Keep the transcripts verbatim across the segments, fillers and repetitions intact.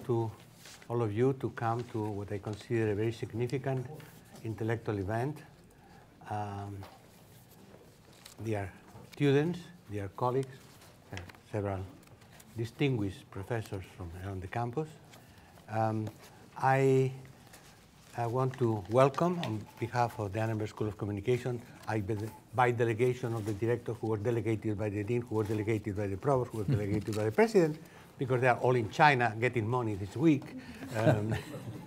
to all of you to come to what I consider a very significant intellectual event. Um, dear students, dear colleagues, uh, several distinguished professors from around the campus. Um, I, I want to welcome, on behalf of the Annenberg School of Communication, I, by delegation of the director, who was delegated by the dean, who was delegated by the provost, who was delegated by the president, because they are all in China getting money this week. Um,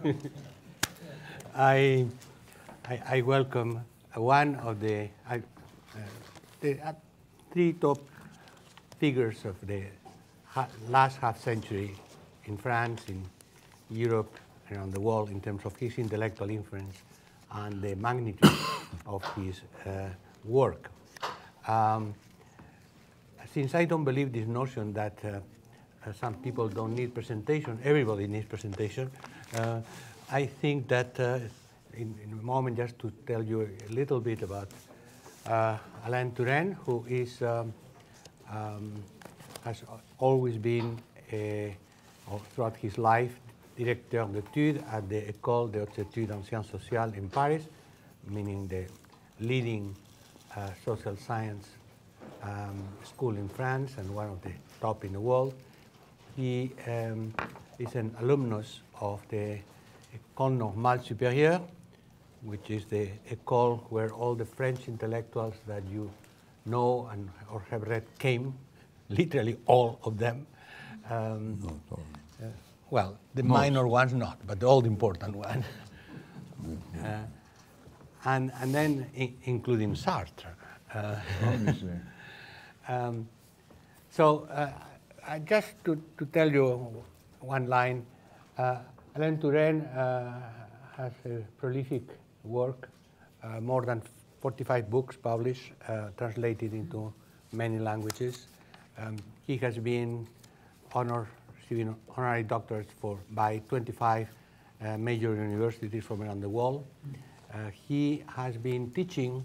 I, I, I welcome one of the, I, uh, the uh, three top figures of the ha last half century in France, in Europe, around the world, in terms of his intellectual influence and the magnitude of his uh, work. Um, since I don't believe this notion that uh, uh, some people don't need presentation, everybody needs presentation, uh, I think that uh, in, in a moment just to tell you a little bit about uh, Alain Touraine, who is um, um, has always been, a, or throughout his life, Directeur'd Etudes at the Ecole, the Hautes Etudes en Sciences Sociales in Paris, meaning the leading uh, social science um, school in France and one of the top in the world. He um, is an alumnus of the École Normale Supérieure, which is the Ecole where all the French intellectuals that you know and or have read came, literally all of them. Um, Not all. Uh, well, the Most. minor ones not, but the all important one. uh, and, and then I including Sartre. Uh, Obviously. um, so uh, I just to, to tell you one line, uh, Alain Touraine uh, has a prolific work, uh, more than forty-five books published, uh, translated into many languages. Um, he has been honored, receiving honorary doctorates for, by twenty-five uh, major universities from around the world. Uh, he has been teaching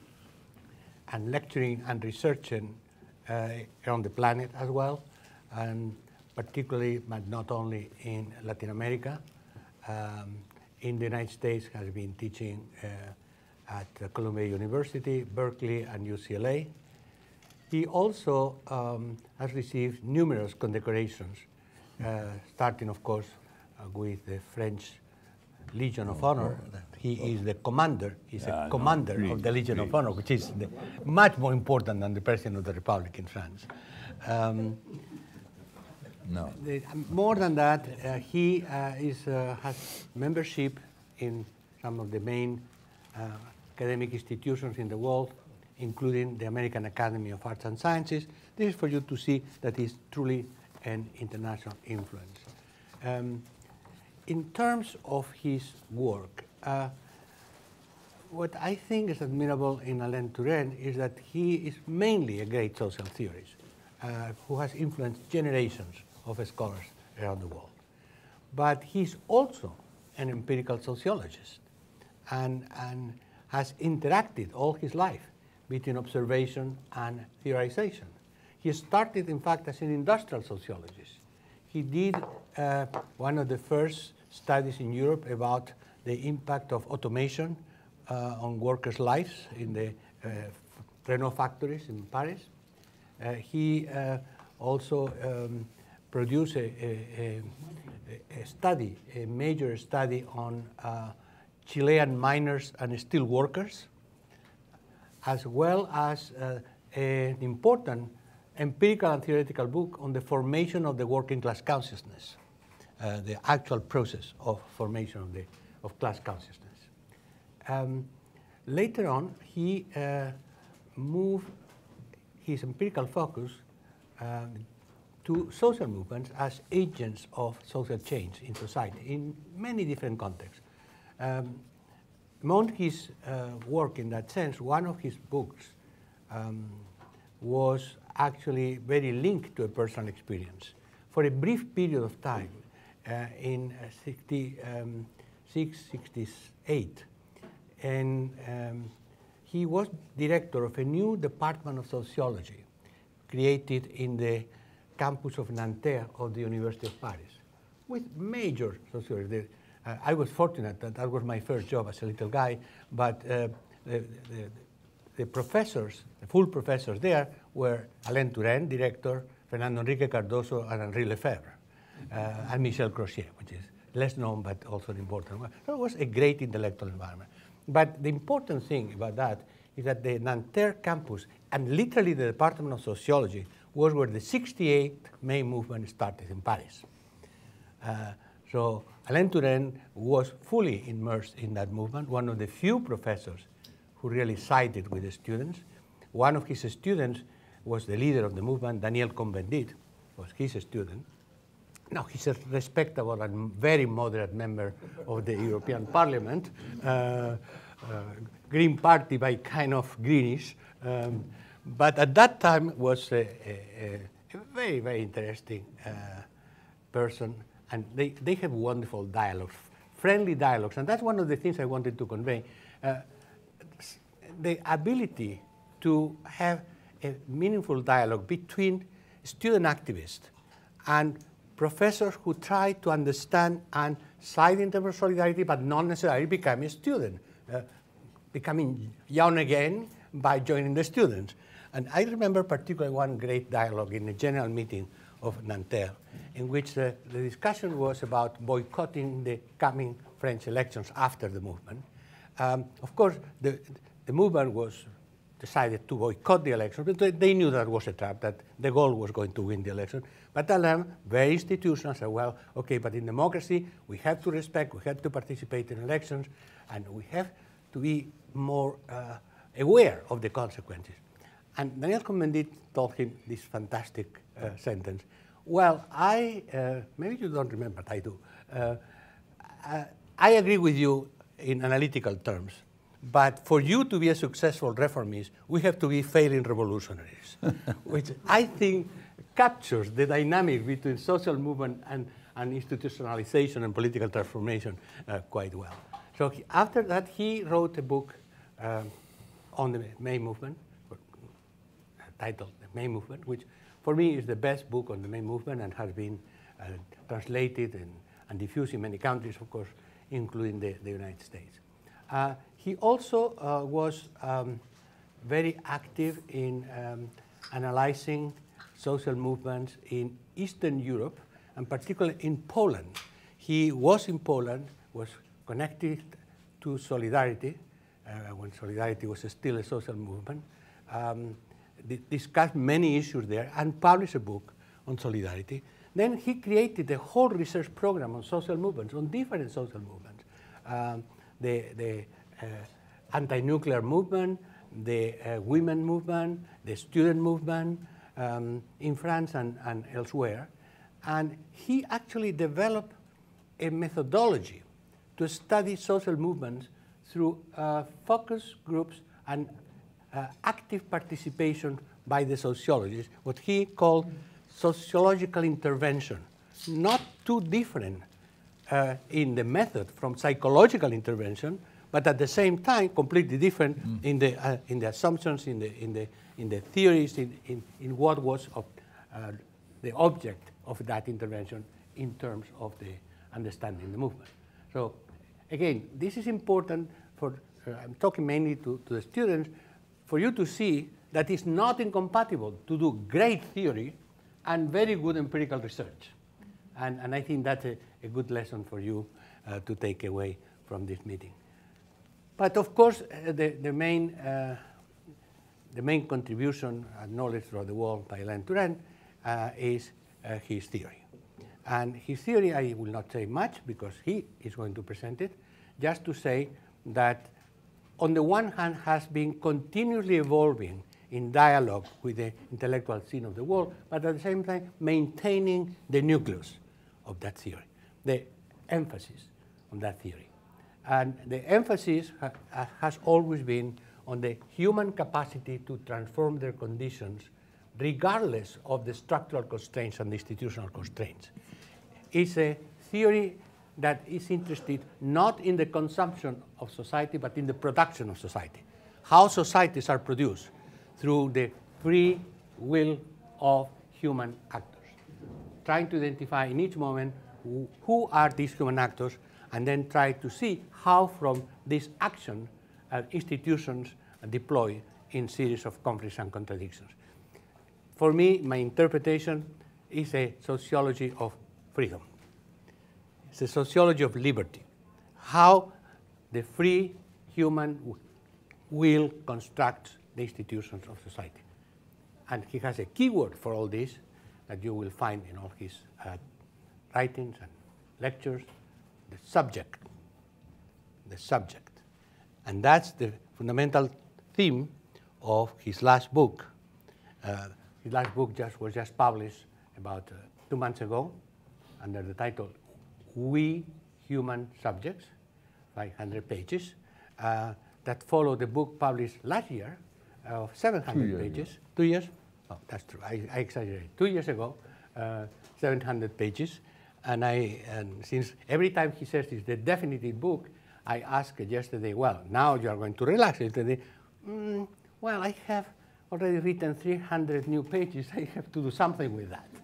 and lecturing and researching uh, around the planet as well, and particularly, but not only in Latin America. Um, in the United States, has been teaching uh, at uh, Columbia University, Berkeley, and U C L A. He also um, has received numerous condecorations, uh, starting, of course, uh, with the French Legion of Honor. He is the commander, he's Yeah, a commander no, of the Legion please. of Honor, which is the, much more important than the President of the Republic in France. Um, No. the, more than that, uh, he uh, is, uh, has membership in some of the main uh, academic institutions in the world, including the American Academy of Arts and Sciences. This is for you to see that he's truly an international influence. Um, in terms of his work, uh, what I think is admirable in Alain Touraine is that he is mainly a great social theorist uh, who has influenced generations of scholars around the world. But he's also an empirical sociologist and, and has interacted all his life between observation and theorization. He started, in fact, as an industrial sociologist. He did uh, one of the first studies in Europe about the impact of automation uh, on workers' lives in the uh, Renault factories in Paris. Uh, he uh, also um, produced a, a, a, a study, a major study on uh, Chilean miners and steel workers, as well as uh, an important empirical and theoretical book on the formation of the working class consciousness, uh, the actual process of formation of, the, of class consciousness. Um, later on, he uh, moved his empirical focus uh, to social movements as agents of social change in society in many different contexts. Um, among his uh, work in that sense, one of his books um, was actually very linked to a personal experience. For a brief period of time, uh, in sixty-six, sixty-eight, and um, he was director of a new department of sociology created in the campus of Nanterre of the University of Paris, with major sociologists. Uh, I was fortunate that that was my first job as a little guy, but uh, the, the, the professors, the full professors there were Alain Touraine, director, Fernando Enrique Cardoso, and Henri Lefebvre, uh, and Michel Crochet, which is less known but also an important one. So it was a great intellectual environment. But the important thing about that is that the Nanterre campus, and literally the Department of Sociology, was where the sixty-eighth May movement started in Paris. Uh, so Alain Touraine was fully immersed in that movement, one of the few professors who really sided with the students. One of his students was the leader of the movement, Daniel Cohn-Bendit, was his student. Now, he's a respectable and very moderate member of the European Parliament, uh, uh, Green Party by kind of greenish, um, but at that time was a, a, a very, very interesting uh, person, and they, they have wonderful dialogues, friendly dialogues, and that's one of the things I wanted to convey. Uh, the ability to have a meaningful dialogue between student activists and professors who try to understand and side in terms of solidarity, but not necessarily becoming a student, uh, becoming young again by joining the students. And I remember particularly one great dialogue in a general meeting of Nanterre, in which uh, the discussion was about boycotting the coming French elections after the movement. Um, of course, the, the movement was decided to boycott the election, but they knew that was a trap, that de Gaulle was going to win the election. But Alain, very institutional, said, well, okay, but in democracy, we have to respect, we have to participate in elections, and we have to be more uh, aware of the consequences. And Daniel Cohn-Bendit told him this fantastic uh, sentence. Well, I, uh, maybe you don't remember, but I do. Uh, I, I agree with you in analytical terms. But for you to be a successful reformist, we have to be failing revolutionaries, which I think captures the dynamic between social movement and, and institutionalization and political transformation uh, quite well. So he, after that, he wrote a book um, on the May movement, titled The May Movement, which for me is the best book on the May movement and has been uh, translated and, and diffused in many countries, of course, including the, the United States. Uh, he also uh, was um, very active in um, analyzing social movements in Eastern Europe, and particularly in Poland. He was in Poland, was connected to Solidarity, uh, when Solidarity was still a social movement, um, discussed many issues there, and published a book on Solidarity. Then he created a whole research program on social movements, on different social movements. Um, the the uh, anti-nuclear movement, the uh, women movement, the student movement um, in France and, and elsewhere. And he actually developed a methodology to study social movements through uh, focus groups and uh, active participation by the sociologists, what he called sociological intervention. Not too different uh, in the method from psychological intervention, but at the same time completely different mm. in the uh, in the assumptions, in the in the in the theories, in in, in what was of, uh, the object of that intervention in terms of the understanding the movement. So again, this is important for, uh, I'm talking mainly to, to the students, for you to see that it's not incompatible to do great theory and very good empirical research. And, and I think that's a, a good lesson for you uh, to take away from this meeting. But of course, uh, the, the, main, uh, the main contribution and knowledge throughout the world by Alain Touraine uh, is uh, his theory. And his theory, I will not say much because he is going to present it, just to say that on the one hand has been continuously evolving in dialogue with the intellectual scene of the world, but at the same time maintaining the nucleus of that theory, the emphasis on that theory. And the emphasis ha has always been on the human capacity to transform their conditions regardless of the structural constraints and the institutional constraints. It's a theory that is interested not in the consumption of society, but in the production of society. How societies are produced through the free will of human actors, trying to identify in each moment who, who are these human actors, and then try to see how from this action uh, institutions deploy in series of conflicts and contradictions. For me, my interpretation is a sociology of freedom. It's a sociology of liberty, how the free human will construct the institutions of society. And he has a keyword for all this that you will find in all his uh, writings and lectures, the subject, the subject. And that's the fundamental theme of his last book. Uh, his last book just was just published about uh, two months ago under the title We Human Subjects, five hundred pages, uh, that follow the book published last year of seven hundred pages. Ago. Two years? Oh, that's true. I, I exaggerate. Two years ago, uh, seven hundred pages. And, I, and since every time he says it's the definitive book, I asked yesterday, well, now you are going to relax yesterday. Mm, well, I have already written three hundred new pages. I have to do something with that.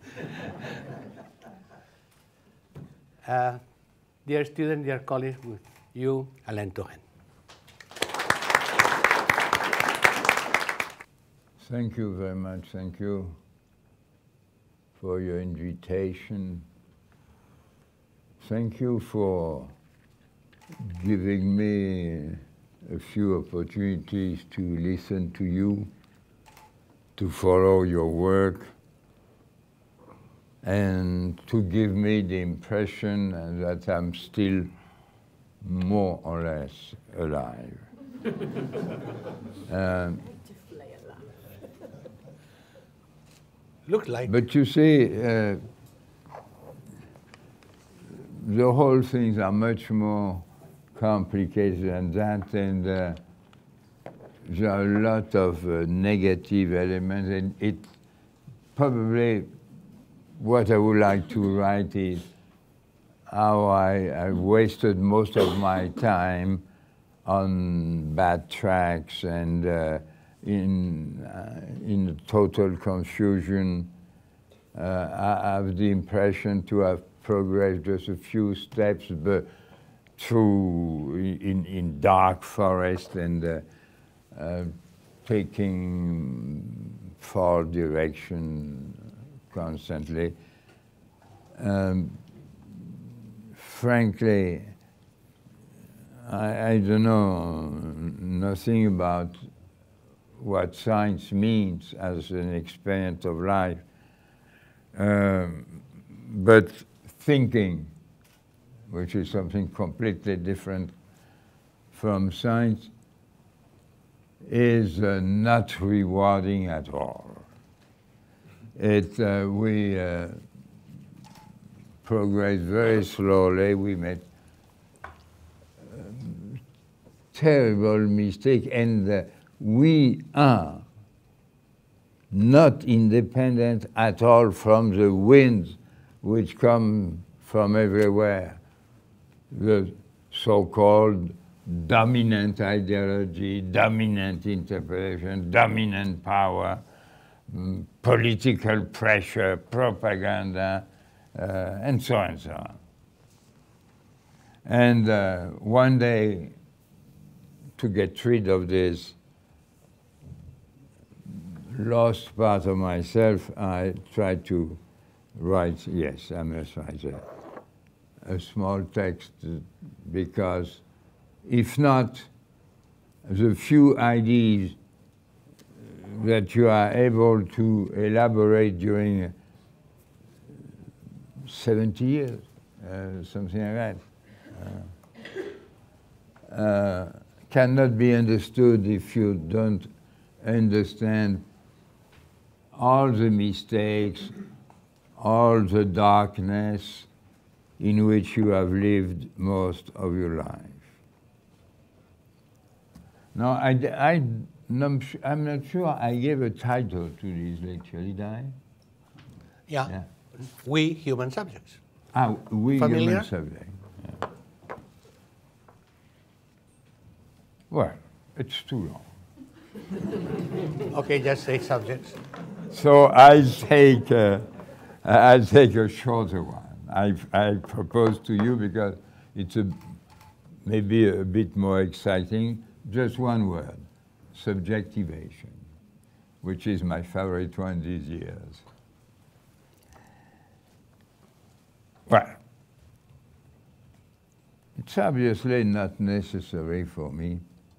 uh, dear students, dear colleagues, with you, Alain Touraine. Thank you very much. Thank you for your invitation. Thank you for giving me a few opportunities to listen to you, to follow your work, and to give me the impression that I'm still more or less alive. um, Look like. But you see, uh, the whole things are much more complicated than that, and uh, there are a lot of uh, negative elements, and it probably what I would like to write is how I, I wasted most of my time on bad tracks and uh, in uh, in total confusion. Uh, I have the impression to have progressed just a few steps, but through in in dark forest and uh, uh, taking far direction constantly. Um, frankly, I, I don't know nothing about what science means as an experience of life, um, but thinking, which is something completely different from science, is uh, not rewarding at all. It, uh, we uh, progress very slowly. We made um, terrible mistakes, and uh, we are not independent at all from the winds which come from everywhere. The so-called dominant ideology, dominant interpretation, dominant power, um, political pressure, propaganda, uh, and so on and so on. And uh, one day, to get rid of this lost part of myself, I tried to write, yes, I must write a, a small text, because if not, the few ideas that you are able to elaborate during seventy years, uh, something like that, uh, uh, cannot be understood if you don't understand all the mistakes, all the darkness in which you have lived most of your life. Now, I, I, I'm not sure I gave a title to this lecture, did I? Yeah, yeah. We Human Subjects. Ah, We Familiar? Human Subjects. Yeah. Well, it's too long. Okay, just say subjects. So I'll take, uh, I'll take a shorter one. I, I propose to you because it's a, maybe a bit more exciting, just one word, subjectivation, which is my favorite one these years. Well, it's obviously not necessary for me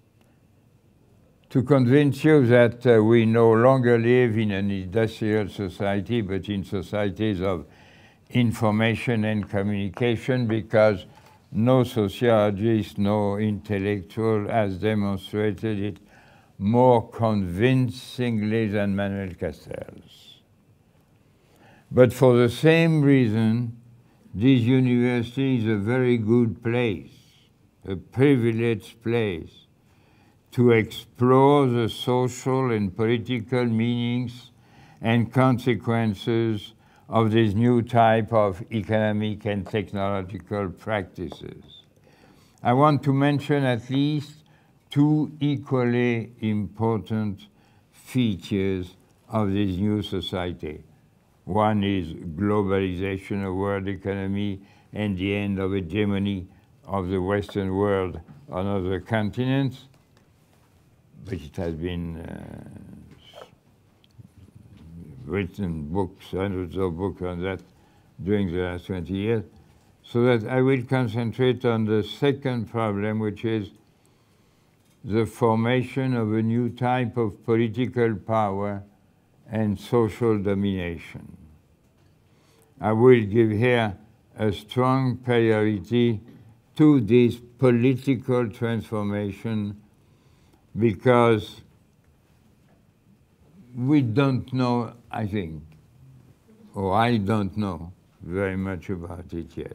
to convince you that uh, we no longer live in an industrial society, but in societies of information and communication, because no sociologist, no intellectual has demonstrated it more convincingly than Manuel Castells. But for the same reason, this university is a very good place, a privileged place, to explore the social and political meanings and consequences of this new type of economic and technological practices. I want to mention at least two equally important features of this new society. One is globalization of world economy and the end of hegemony of the Western world on other continents, but it has been uh, written books, hundreds of books on that during the last twenty years, so that I will concentrate on the second problem, which is the formation of a new type of political power and social domination. I will give here a strong priority to this political transformation because we don't know, I think, or I don't know very much about it yet.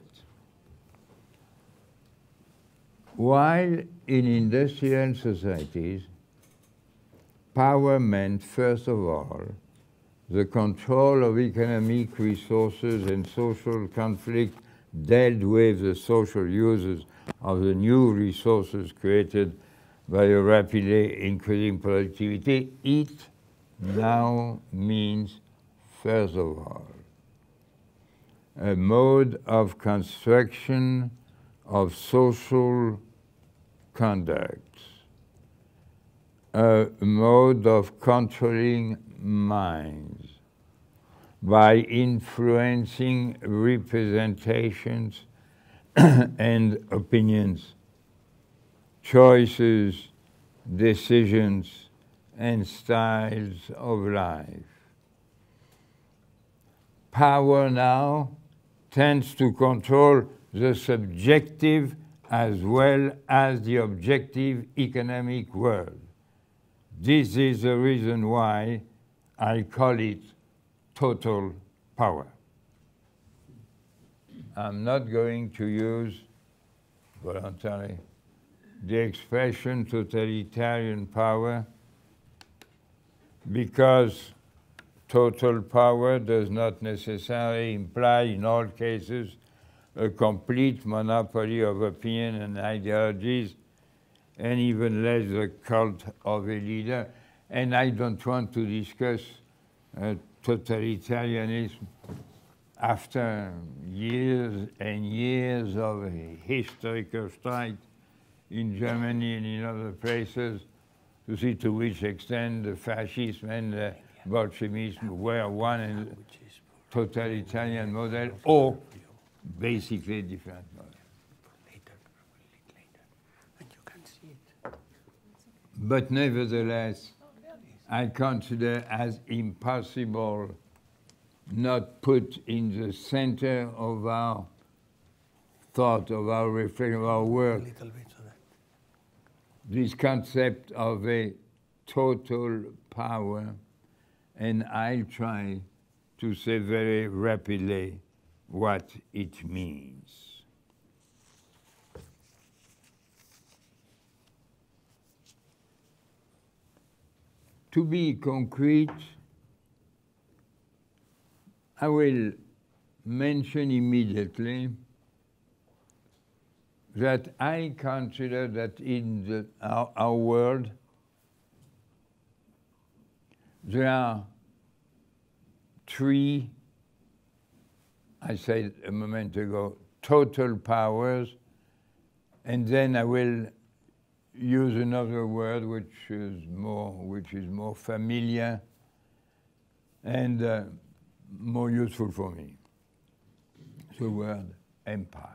While in industrial societies, power meant, first of all, the control of economic resources and social conflict dealt with the social uses of the new resources created by a rapidly increasing productivity, it now means, first of all, a mode of construction of social conduct, a mode of controlling minds by influencing representations and opinions, choices, decisions, and styles of life. Power now tends to control the subjective as well as the objective economic world. This is the reason why I call it total power. I'm not going to use voluntarily the expression totalitarian power because total power does not necessarily imply in all cases a complete monopoly of opinion and ideologies, and even less the cult of a leader. And I don't want to discuss uh, totalitarianism after years and years of historical strife in Germany and in other places, to see to which extent the fascism and the Bolshevism were one and totalitarian model, or basically different model. But nevertheless, I consider as impossible not put in the center of our thought, of our reflection, of our work, this concept of a total power, and I'll try to say very rapidly what it means. To be concrete, I will mention immediately that I consider that in the, our, our world there are three I said a moment ago, total powers, and then I will use another word which is more, which is more familiar and uh, more useful for me. The word empire.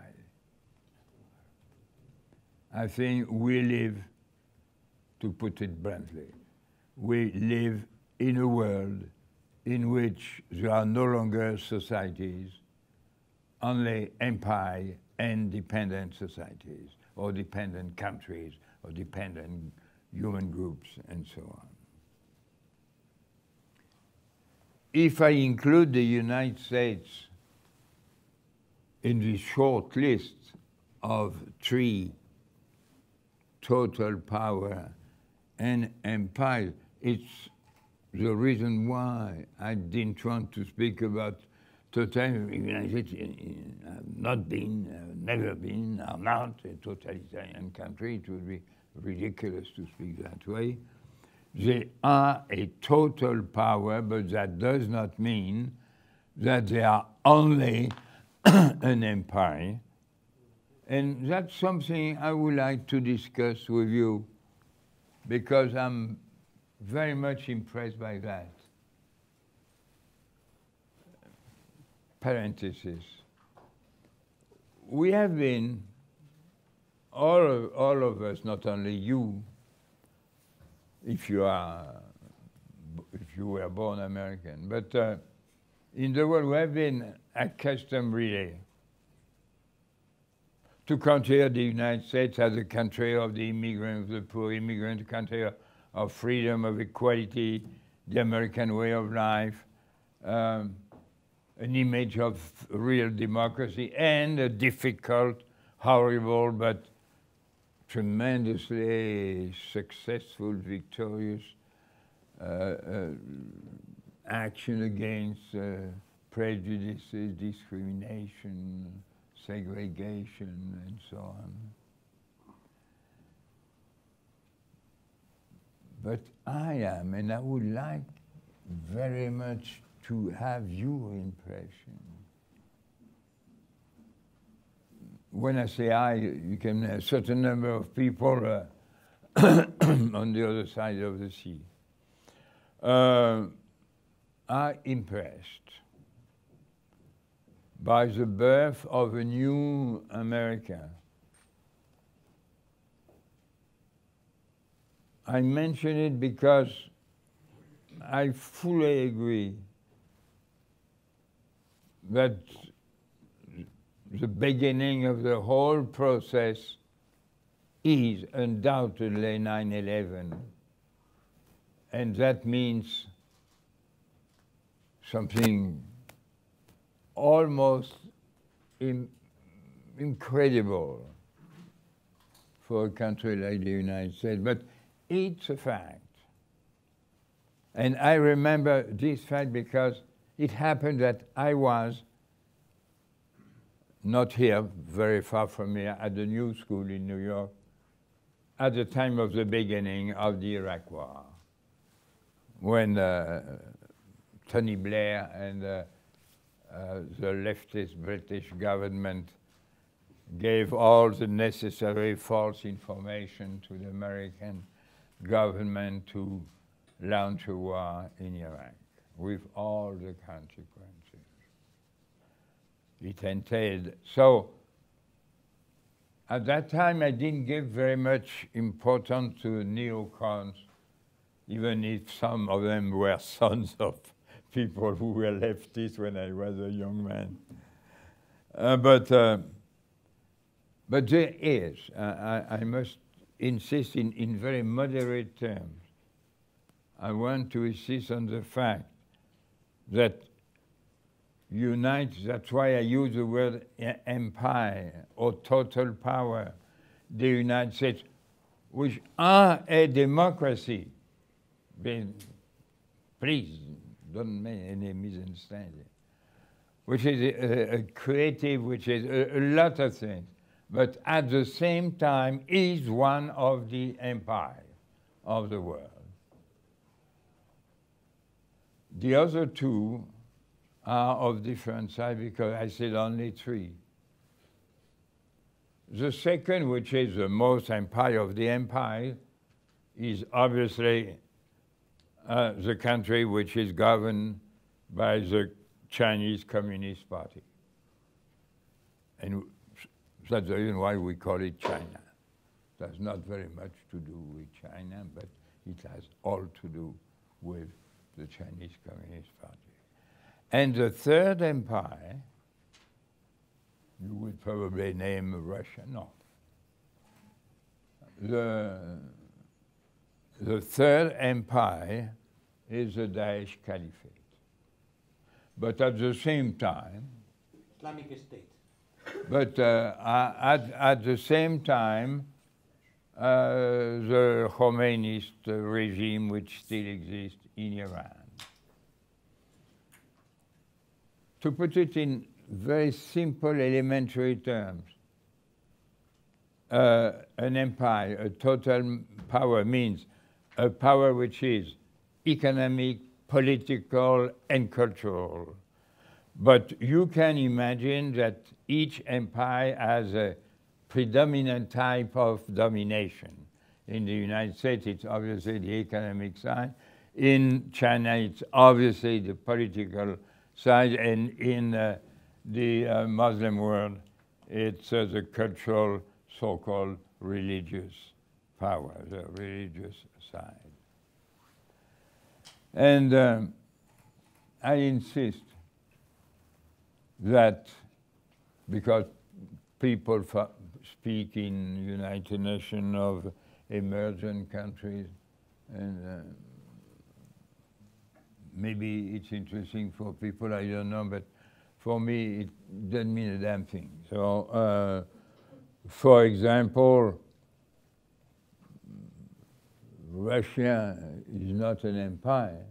I think we live, to put it bluntly, we live in a world in which there are no longer societies, only empire and dependent societies, or dependent countries, or dependent human groups, and so on. If I include the United States in the short list of three total power and empire, it's the reason why I didn't want to speak about totalitarian. I've not been, uh, never been, are not a totalitarian country. It would be ridiculous to speak that way. They are a total power, but that does not mean that they are only an empire. And that's something I would like to discuss with you, because I'm very much impressed by that. Parenthesis. We have been, all of, all of us, not only you, if you are, if you were born American, but uh, in the world we have been accustomed really to consider the United States as a country of the immigrant, of the poor immigrant, a country of freedom, of equality, the American way of life, um, an image of real democracy, and a difficult, horrible, but tremendously successful, victorious uh, uh, action against uh, prejudices, discrimination, segregation, and so on. But I am, and I would like very much to have your impression. When I say I, you can have a certain number of people uh, on the other side of the sea uh, are impressed by the birth of a new America. I mention it because I fully agree that the beginning of the whole process is undoubtedly nine eleven, and that means something almost in, incredible for a country like the United States, but it's a fact. And I remember this fact because it happened that I was not here, very far from here, at the New School in New York, at the time of the beginning of the Iraq War, when uh, Tony Blair and uh, uh, the leftist British government gave all the necessary false information to the American government to launch a war in Iraq, with all the consequences it entailed. So at that time I didn't give very much importance to neocons, even if some of them were sons of people who were leftists when I was a young man. Uh, but, uh, but there is, uh, I, I must insist in, in very moderate terms, I want to insist on the fact that unite, that's why I use the word empire or total power, the United States, which are a democracy. Please, don't make any misunderstanding. Which is a, a creative, which is a, a lot of things, but at the same time is one of the empires of the world. The other two are of different size because I said only three. The second, which is the most empire of the empire, is obviously uh, the country which is governed by the Chinese Communist Party. And that's the reason why we call it China. It has not very much to do with China, but it has all to do with the Chinese Communist Party. And the third empire, you would probably name Russia, no. The, the third empire is the Daesh Caliphate. But at the same time, Islamic State. But uh, at, at the same time, uh, the Khomeinist regime which still exists in Iran. To put it in very simple, elementary terms, uh, an empire, a total power means a power which is economic, political, and cultural. But you can imagine that each empire has a predominant type of domination. In the United States, it's obviously the economic side. In China, it's obviously the political side. And in uh, the uh, Muslim world, it's uh, the cultural, so-called religious power, the religious side. And um, I insist that because people speak in United Nations of emerging countries, and uh, maybe it's interesting for people, I don't know, but for me, it doesn't mean a damn thing. So, uh, for example, Russia is not an empire.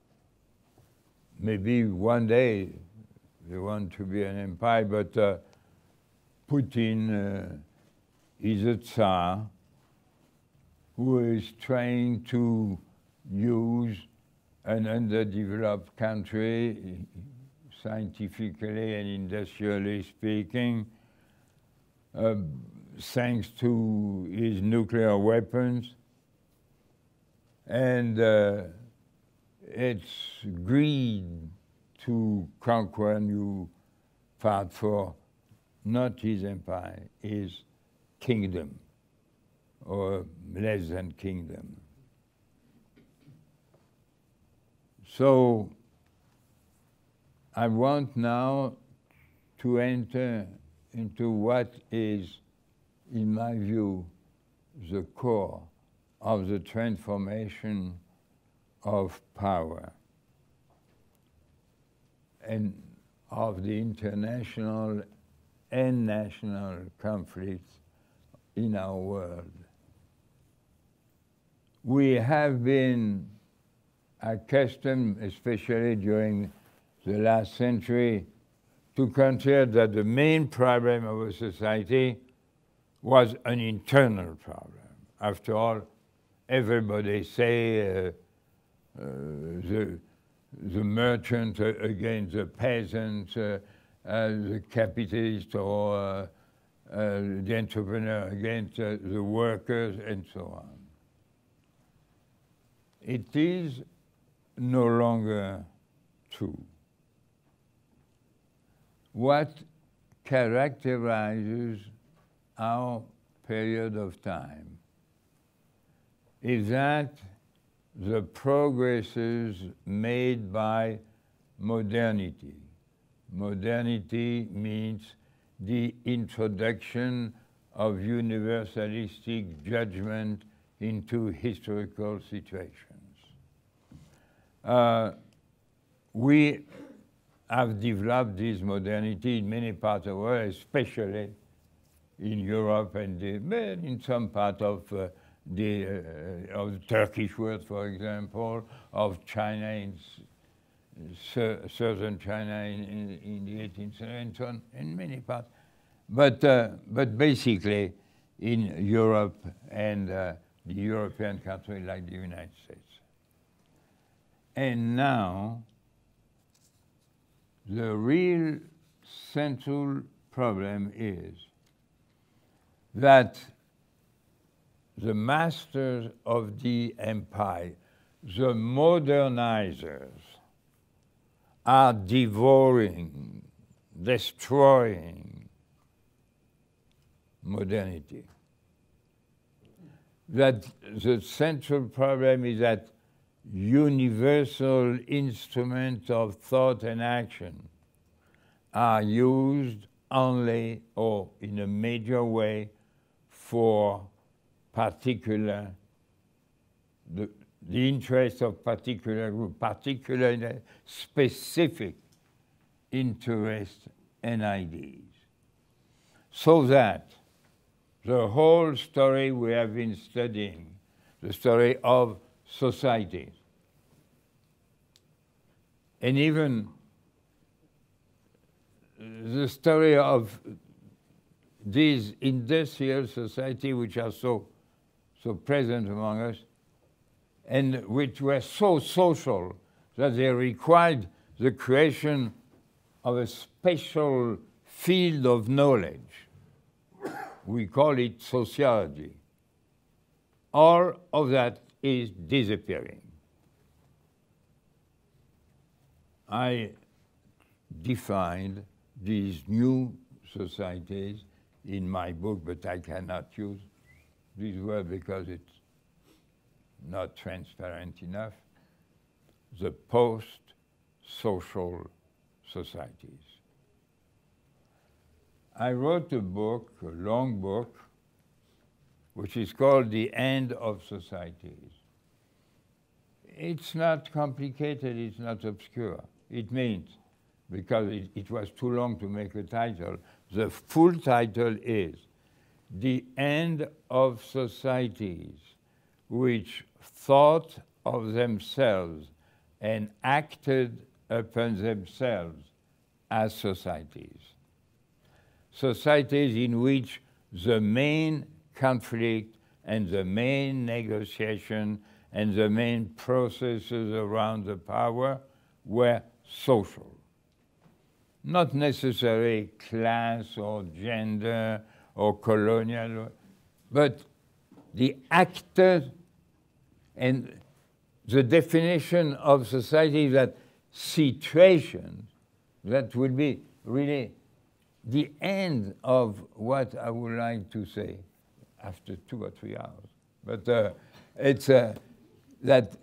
Maybe one day they want to be an empire, but uh, Putin uh, is a Tsar who is trying to use an underdeveloped country, scientifically and industrially speaking, uh, thanks to his nuclear weapons. And uh, it's greed to conquer a new part for not his empire, his kingdom, or less than kingdom. So I want now to enter into what is, in my view, the core of the transformation of power and of the international and national conflicts in our world. We have been accustomed, especially during the last century, to consider that the main problem of a society was an internal problem. After all, everybody say uh, uh, the, the merchant uh, against the peasant, uh, uh, the capitalist or uh, uh, the entrepreneur against uh, the workers, and so on. It is no longer true. What characterizes our period of time is that the progresses made by modernity. Modernity means the introduction of universalistic judgment into historical situations. Uh, we have developed this modernity in many parts of the world, especially in Europe and the, in some part of uh, the uh, of the Turkish world, for example, of China in southern China in, in, in the eighteenth century, and so on, in many parts. But uh, but basically, in Europe and uh, the European countries like the United States. And now, the real central problem is that the masters of the empire, the modernizers, are devouring, destroying modernity. That the central problem is that universal instruments of thought and action are used only or in a major way for particular, the, the interest of particular group, particular specific interests and ideas. So that the whole story we have been studying, the story of societies, and even the story of these industrial societies which are so, so present among us, and which were so social that they required the creation of a special field of knowledge. We call it sociology. All of that is disappearing. I defined these new societies in my book, but I cannot use this word because it's not transparent enough. The post-social societies. I wrote a book, a long book, which is called The End of Societies. It's not complicated, it's not obscure. It means, because it, it was too long to make a title, the full title is The End of Societies, which thought of themselves and acted upon themselves as societies. Societies in which the main conflict and the main negotiation and the main processes around the power were social. Not necessarily class or gender or colonial, but the actors, and the definition of society is that situation that will be really the end of what I would like to say after two or three hours. But uh, it's uh, that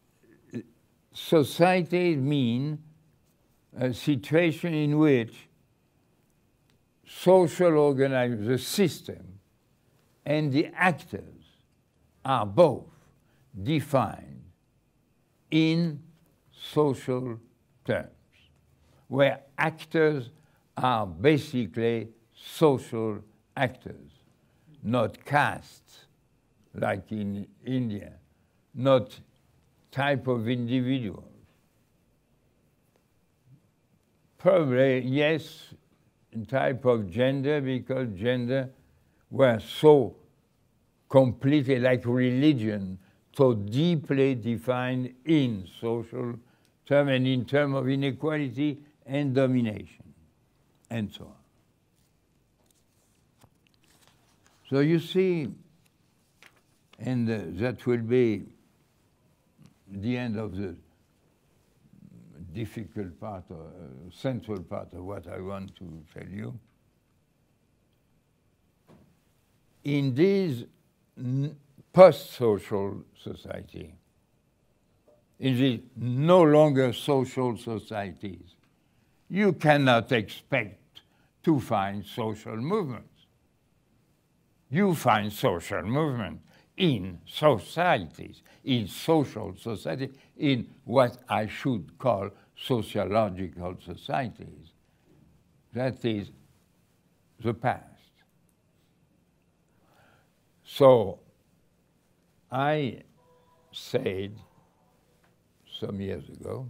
societies mean a situation in which social organizers, the system, and the actors are both defined in social terms, where actors are basically social actors, not castes like in India, not type of individuals. Probably, yes, type of gender, because gender were so completely, like religion, so deeply defined in social terms and in terms of inequality and domination, and so on. So you see, and uh, that will be the end of the difficult part, or uh, central part of what I want to tell you. In these post-social society, in these no longer social societies, you cannot expect to find social movements. You find social movement in societies, in social society, in what I should call sociological societies. That is the past. So I said some years ago,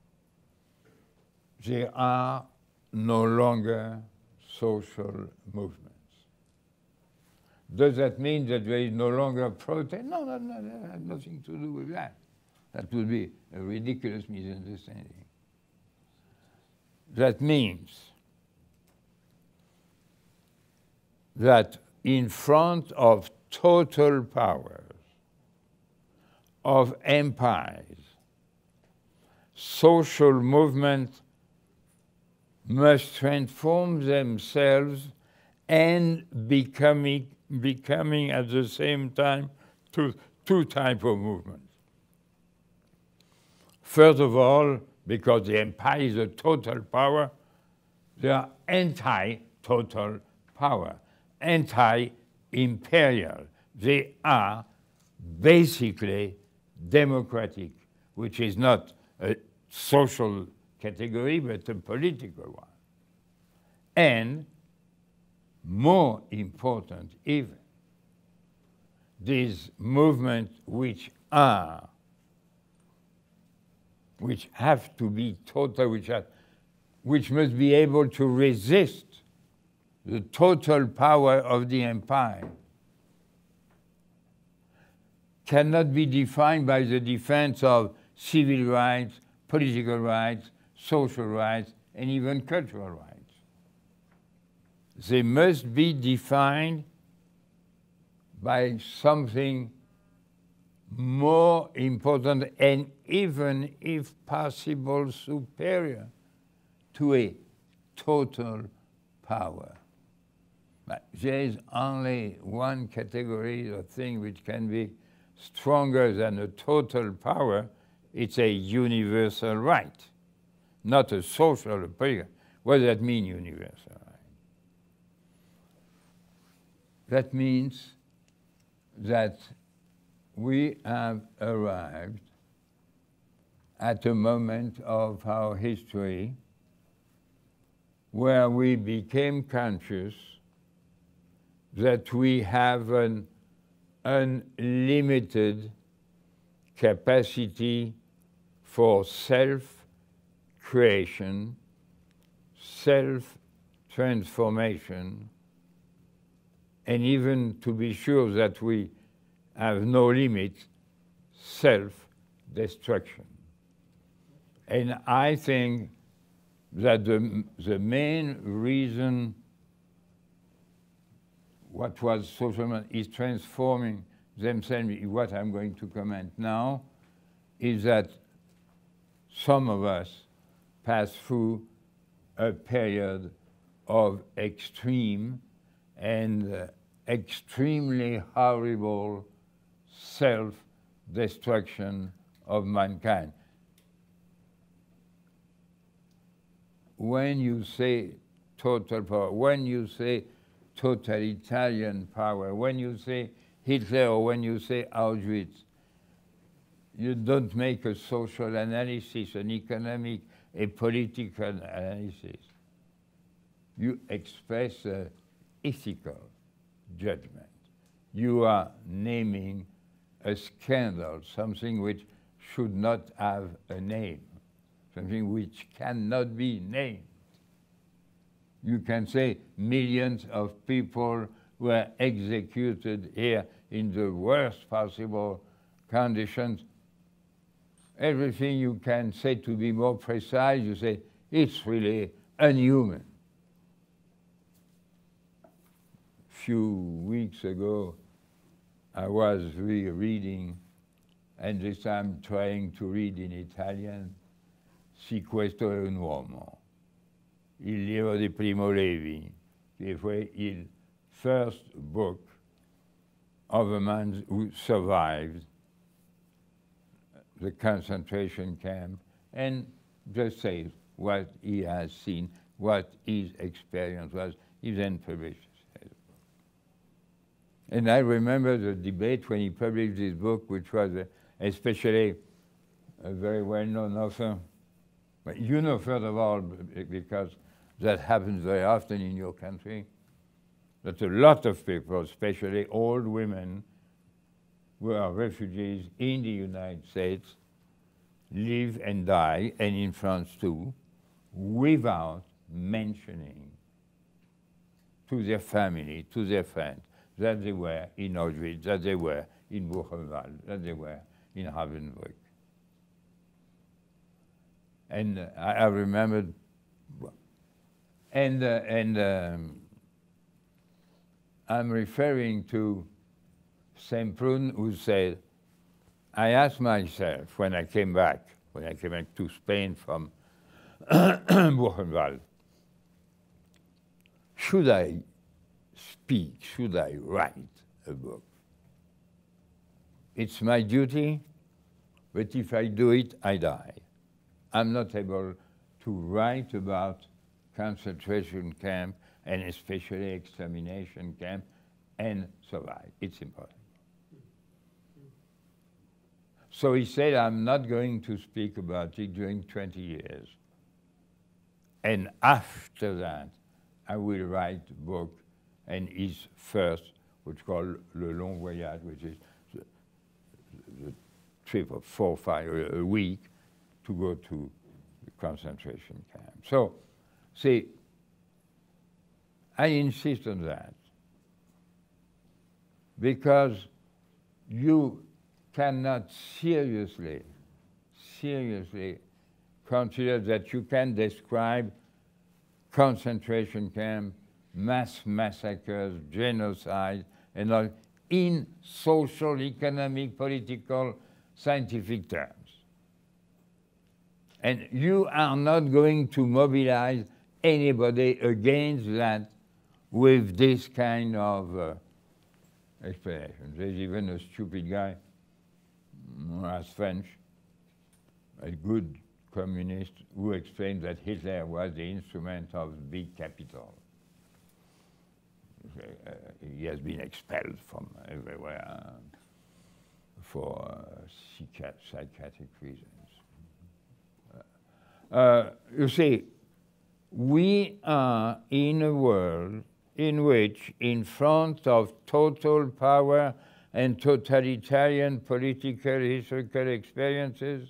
there are no longer social movements. Does that mean that there is no longer protest? No, no, no, that has nothing to do with that. That would be a ridiculous misunderstanding. That means that in front of total powers of empires, social movements must transform themselves and becoming, becoming at the same time two, two types of movements. First of all, because the empire is a total power, they are anti-total power, anti-imperial. They are basically democratic, which is not a social category, but a political one. And more important even, these movements which are, which have to be total, which, are, which must be able to resist the total power of the empire, cannot be defined by the defense of civil rights, political rights, social rights, and even cultural rights. They must be defined by something more important and even, if possible, superior to a total power. But there is only one category of thing which can be stronger than a total power. It's a universal right, not a social or political. What does that mean, universal right? That means that we have arrived at a moment of our history where we became conscious that we have an unlimited capacity for self-creation, self-transformation, and even to be sure that we have no limit, self-destruction. And I think that the, the main reason what was social is transforming themselves, what I'm going to comment now, is that some of us pass through a period of extreme and uh, extremely horrible self-destruction of mankind. When you say total power, when you say totalitarian power, when you say Hitler or when you say Auschwitz, you don't make a social analysis, an economic, a political analysis. You express an ethical judgment. You are naming a scandal, something which should not have a name, something which cannot be named. You can say millions of people were executed here in the worst possible conditions. Everything you can say to be more precise, you say, it's really unhuman. A few weeks ago, I was rereading, and this time trying to read in Italian, Si questo è un uomo. Il libro di Primo Levi, che fu il first book of a man who survived the concentration camp and just says what he has seen, what his experience was. He then published his book. And I remember the debate when he published this book, which was a, especially a very well-known author. But you know, first of all, because that happens very often in your country, that a lot of people, especially old women, who are refugees in the United States, live and die, and in France too, without mentioning to their family, to their friends, that they were in Auschwitz, that they were in Buchenwald, that they were in Ravensbrück. And uh, I, I remembered And, uh, and um, I'm referring to Semprún, who said, I asked myself when I came back, when I came back to Spain from Buchenwald, should I speak, should I write a book? It's my duty, but if I do it, I die. I'm not able to write about concentration camp and especially extermination camp and survive. It's impossible. So he said, I'm not going to speak about it during twenty years. And after that, I will write a book, and his first, which is called Le Long Voyage, which is the, the trip of four, five, a week to go to the concentration camp. So, see, I insist on that because you cannot seriously, seriously consider that you can describe concentration camp, mass massacres, genocide, and all in social, economic, political, scientific terms. And you are not going to mobilize anybody against that with this kind of uh, explanation. There's even a stupid guy, as French, a good communist, who explained that Hitler was the instrument of big capital. Uh, he has been expelled from everywhere uh, for uh, psychi psychiatric reasons. Uh, uh, you see, we are in a world in which, in front of total power and totalitarian political, historical experiences,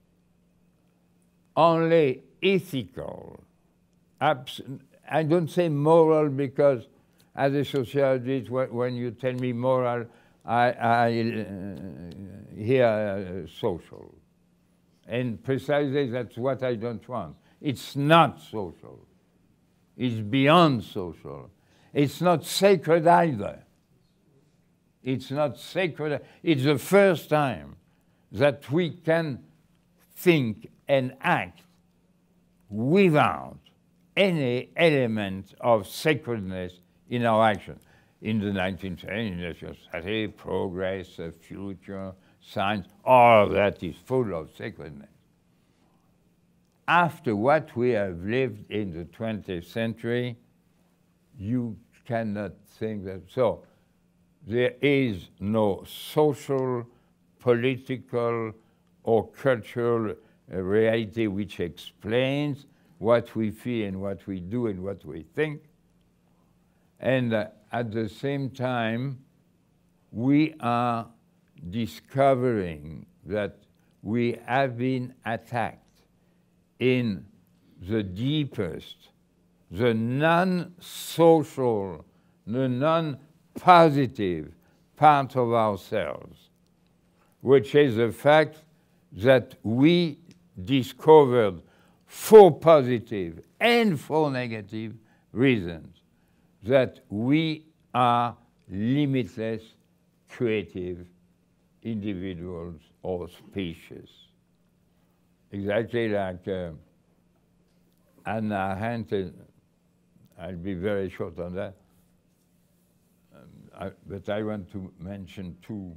only ethical, abs I don't say moral because as a sociologist, wh when you tell me moral, I, I uh, hear uh, social. And precisely that's what I don't want. It's not social. It's beyond social. It's not sacred either. It's not sacred. It's the first time that we can think and act without any element of sacredness in our action. In the nineteenth century, industrial society, progress, uh, future, science, all of that is full of sacredness. After what we have lived in the twentieth century, you cannot think that. So there is no social, political, or cultural uh, reality which explains what we feel and what we do and what we think. And uh, at the same time, we are discovering that we have been attacked in the deepest, the non-social, the non-positive part of ourselves, which is the fact that we discovered for positive and for negative reasons that we are limitless, creative individuals or species. Exactly like uh, Hannah Arendt, uh, I'll be very short on that, um, I, but I want to mention two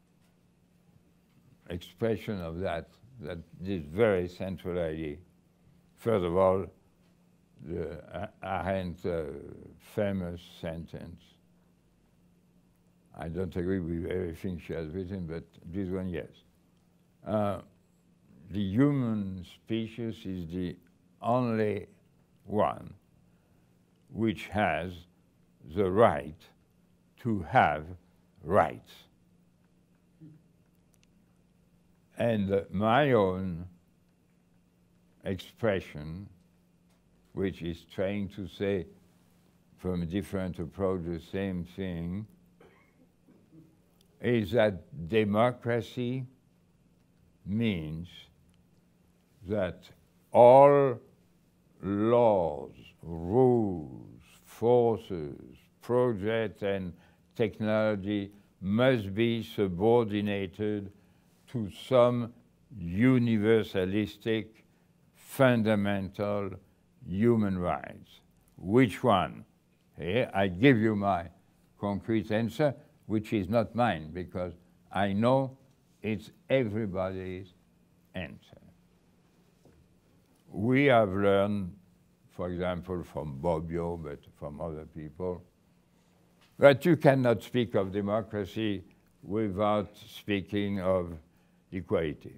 expressions of that, that this very central idea. First of all, the Arendt uh, famous sentence. I don't agree with everything she has written, but this one, yes. Uh, the human species is the only one which has the right to have rights. And uh, my own expression, which is trying to say from a different approach the same thing, is that democracy means that all laws, rules, forces, projects, and technology must be subordinated to some universalistic, fundamental human rights. Which one? Here, I give you my concrete answer, which is not mine, because I know it's everybody's answer. We have learned, for example, from Bobbio, but from other people, that you cannot speak of democracy without speaking of equality.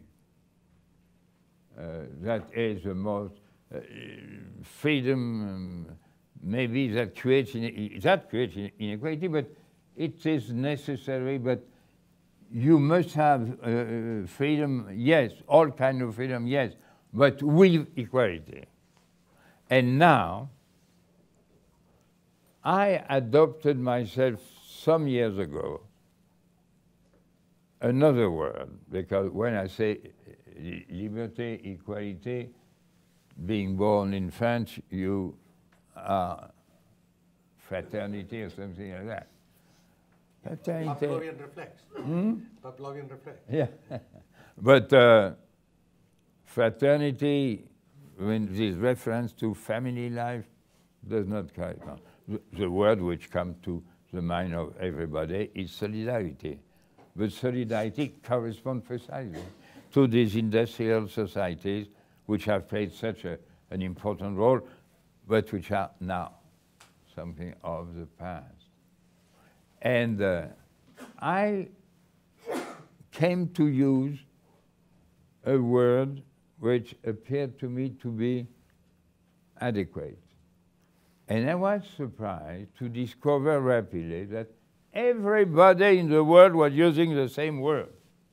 Uh, that is the most uh, freedom, um, maybe that creates, in, that creates inequality, but it is necessary, but you must have uh, freedom, yes, all kind of freedom, yes, but with equality. And now, I adopted myself some years ago another word, because when I say liberté, equality, being born in France, you are fraternity or something like that. Fraternity. Pavlovian reflex. Hmm? Pavlovian reflex. Yeah. But uh, fraternity, when this reference to family life, does not correspond. The, the word which comes to the mind of everybody is solidarity. But solidarity corresponds precisely to these industrial societies which have played such a, an important role, but which are now something of the past. And uh, I came to use a word which appeared to me to be adequate. And I was surprised to discover rapidly that everybody in the world was using the same word.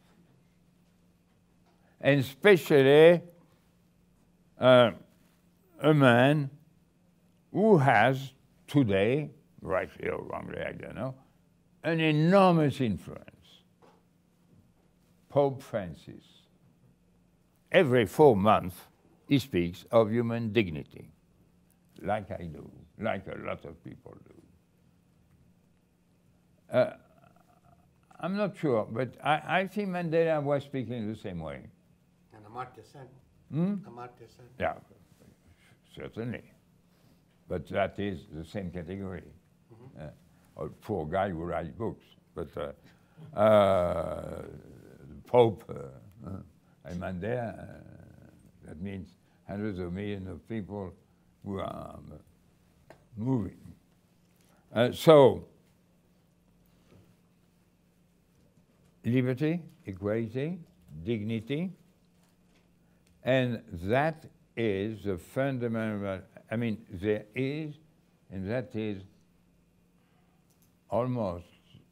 And especially uh, a man who has today, rightly or wrongly, I don't know, an enormous influence. Pope Francis. Every four months, he speaks of human dignity, like I do, like a lot of people do. Uh, I'm not sure, but I, I think Mandela was speaking the same way. And Amartya Sen. Hmm? Amartya Sen. Yeah, certainly. But that is the same category. Mm-hmm. uh, a poor guy who writes books. But uh, uh, the Pope uh, uh, and Mandela, uh, that means hundreds of millions of people who are um, moving. Uh, so, liberty, equality, dignity, and that is the fundamental, I mean, there is, and that is almost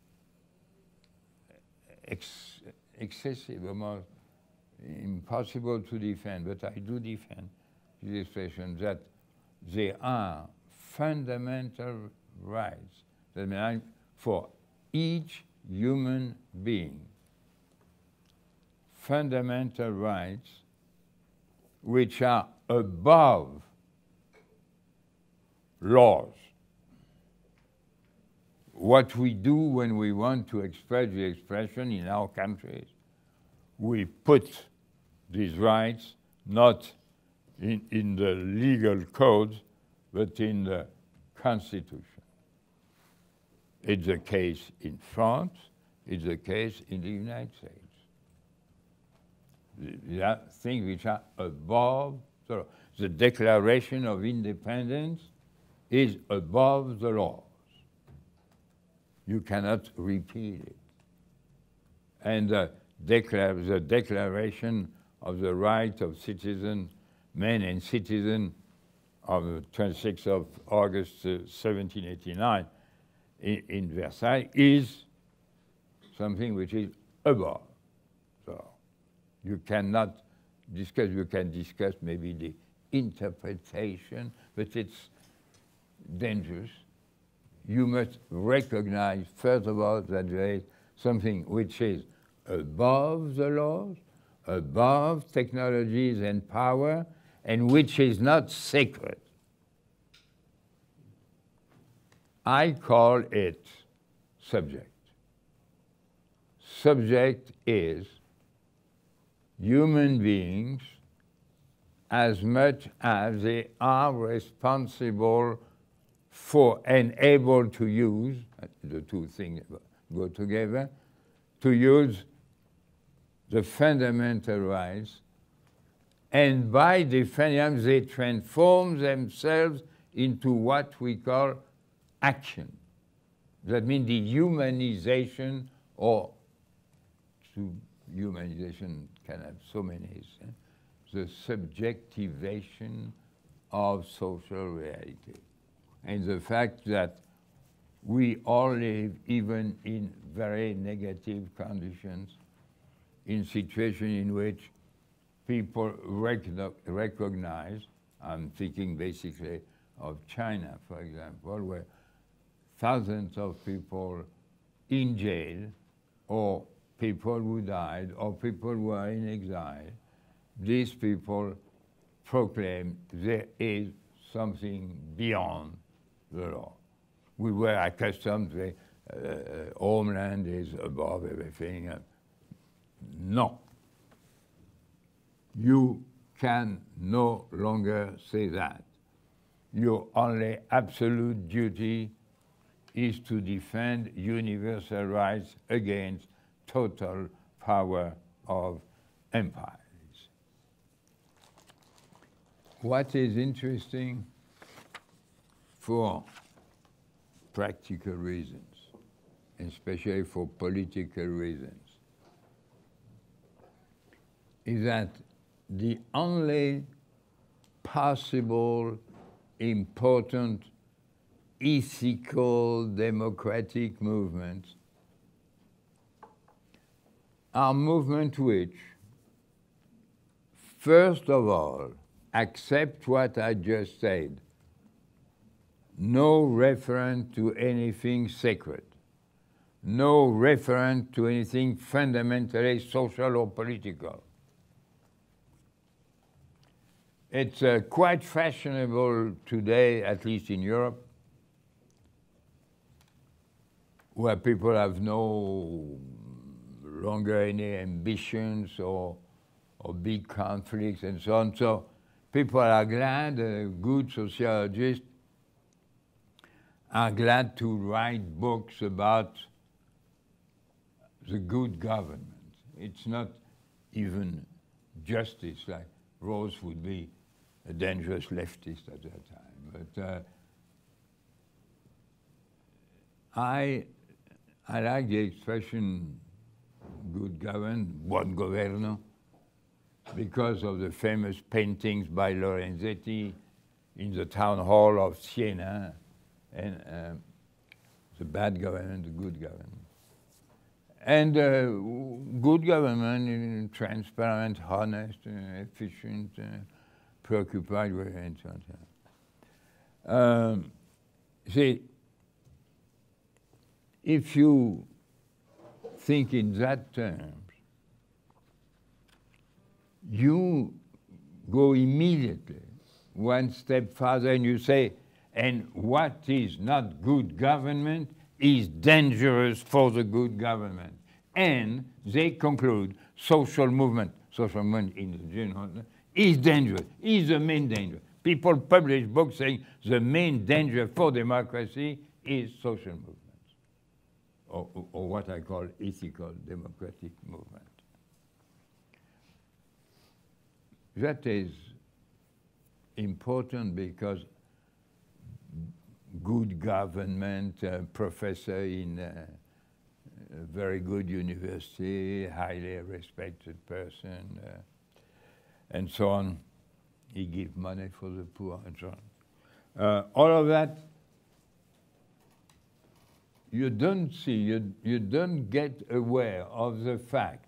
ex excessive, almost impossible to defend, but I do defend the expression that there are fundamental rights that mean for each human being, fundamental rights which are above laws. What we do when we want to express the expression in our countries, we put these rights not in, in the legal codes, but in the Constitution. It's the case in France, it's the case in the United States. There are things which are above the law. The Declaration of Independence is above the laws. You cannot repeal it. And uh, declare, the Declaration of the Right of Citizens, Men and Citizens of the twenty-sixth of August uh, seventeen eighty-nine in, in Versailles is something which is above. So you cannot discuss, you can discuss maybe the interpretation, but it's dangerous. You must recognize, first of all, that there is something which is above the laws, above technologies and power, and which is not sacred. I call it subject. Subject is human beings as much as they are responsible for and able to use, the two things go together, to use the fundamental rights, and by defending them, they transform themselves into what we call action. That means the humanization, or to humanization can have so many, eh? the subjectivation of social reality. And the fact that we all live, even in very negative conditions, in situations in which people recognize, recognize, I'm thinking basically of China, for example, where thousands of people in jail, or people who died, or people who are in exile, these people proclaim there is something beyond the law. We were accustomed to uh, homeland is above everything. Uh, no. You can no longer say that. Your only absolute duty is to defend universal rights against total power of empires. What is interesting for practical reasons, especially for political reasons, is that the only possible important ethical democratic movements are movements which, first of all, accept what I just said. No reference to anything sacred. No reference to anything fundamentally social or political. It's uh, quite fashionable today, at least in Europe, where people have no longer any ambitions or, or big conflicts and so on. So people are glad, uh, good sociologists are glad to write books about the good government. It's not even justice, like Rawls would be a dangerous leftist at that time. But uh, I, I like the expression good government, buon governo, because of the famous paintings by Lorenzetti in the town hall of Siena, and uh, the bad government, the good government. And uh, good government, uh, transparent, honest, uh, efficient, uh, preoccupied with, and so on. Um, see, if you think in that terms, you go immediately one step further and you say, and what is not good government is dangerous for the good government. And they conclude social movement, social movement in the general, is dangerous, is the main danger. People publish books saying the main danger for democracy is social movements, or, or, or what I call ethical democratic movement. That is important because good government, uh, professor in uh, a very good university, highly respected person, uh, and so on. He gives money for the poor and so on. Uh, all of that, you don't see, you, you don't get aware of the fact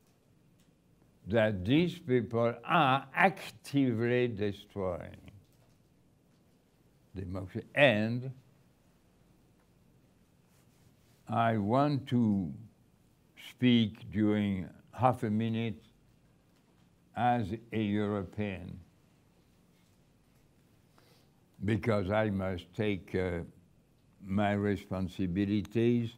that these people are actively destroying democracy. And I want to speak during half a minute as a European because I must take uh, my responsibilities,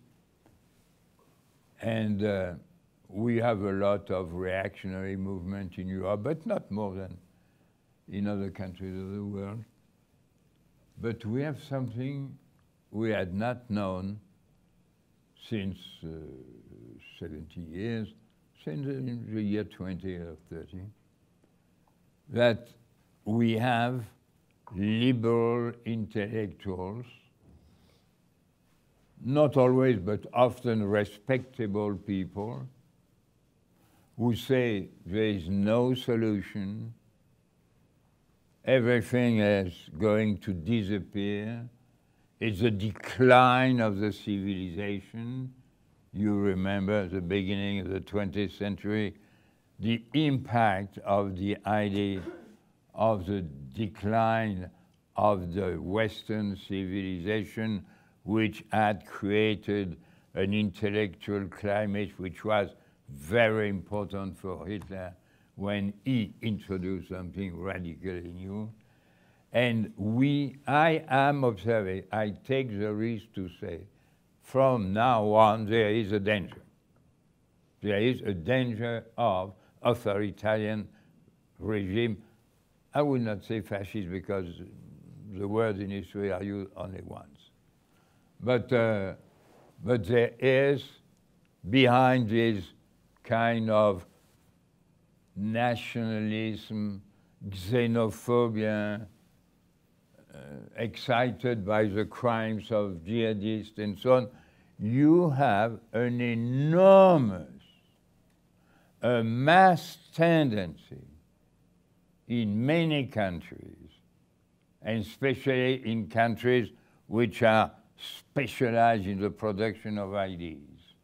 and uh, we have a lot of reactionary movement in Europe, but not more than in other countries of the world. But we have something we had not known since uh, seventy years, since the year twenty or thirty, that we have liberal intellectuals, not always, but often respectable people, who say there is no solution, everything is going to disappear, it's a decline of the civilization. You remember the beginning of the twentieth century, the impact of the idea of the decline of the Western civilization, which had created an intellectual climate which was very important for Hitler when he introduced something radically new. And we, I am observing, I take the risk to say, from now on there is a danger. There is a danger of authoritarian regime. I would not say fascist because the words in history are used only once. But, uh, but there is, behind this kind of nationalism, xenophobia, uh, excited by the crimes of jihadists and so on, you have an enormous, a mass tendency in many countries, and especially in countries which are specialized in the production of ideas.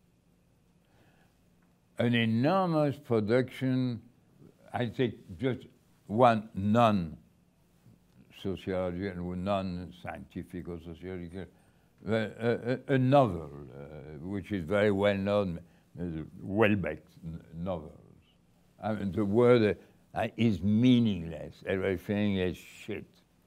An enormous production, I take just one non-sociology and non-scientific or sociological, uh, a, a novel, uh, which is very well known, uh, Welbeck's novels. I mean, the word uh, is meaningless, everything is shit.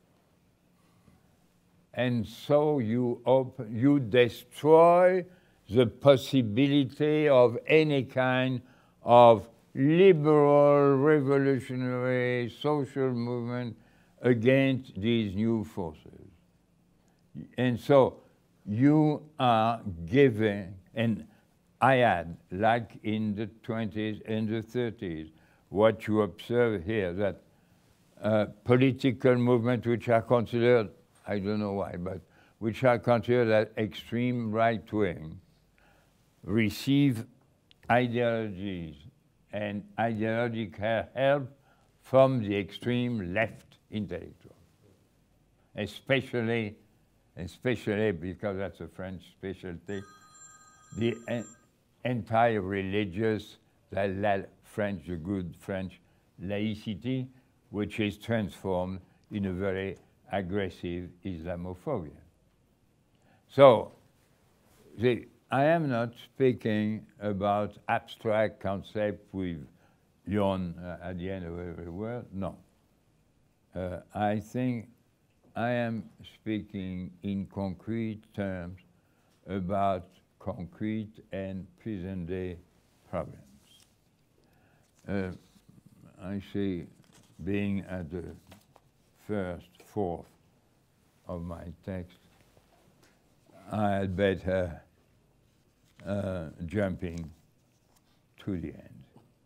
And so you open, you destroy the possibility of any kind of liberal, revolutionary, social movement against these new forces. And so you are giving, and I had, like in the twenties and the thirties, what you observe here, that uh, political movements which are considered, I don't know why, but which are considered as extreme right-wing, receive ideologies and ideological help from the extreme left intellectual, especially, especially because that's a French specialty, the en anti-religious, the la French, the good French laicity, which is transformed in a very aggressive Islamophobia. So, the, I am not speaking about abstract concept with yawn uh, at the end of every word, no. Uh, I think I am speaking in concrete terms about concrete and present-day problems. Uh, I say, being at the first fourth of my text, I had better uh, jumping to the end.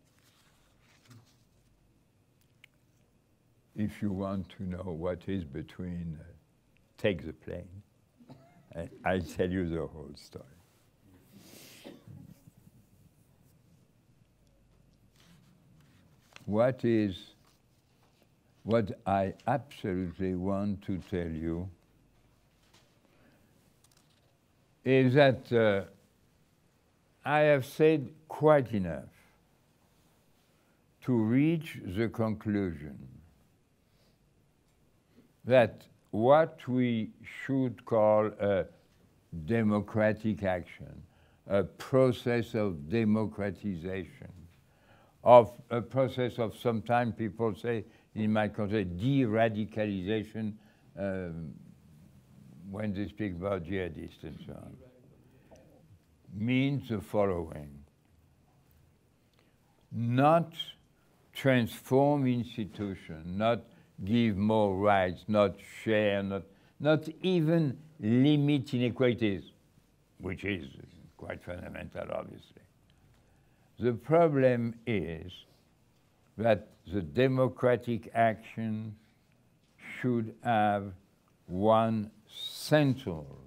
If you want to know what is between, uh, take the plane, and I'll tell you the whole story. What is, what I absolutely want to tell you is that uh, I have said quite enough to reach the conclusion that what we should call a democratic action, a process of democratization, of a process of, sometimes people say in my country, de-radicalization, um, when they speak about jihadists and so on, means the following: not transform institutions, not give more rights, not share, not, not even limit inequalities, which is quite fundamental, obviously. The problem is that the democratic action should have one central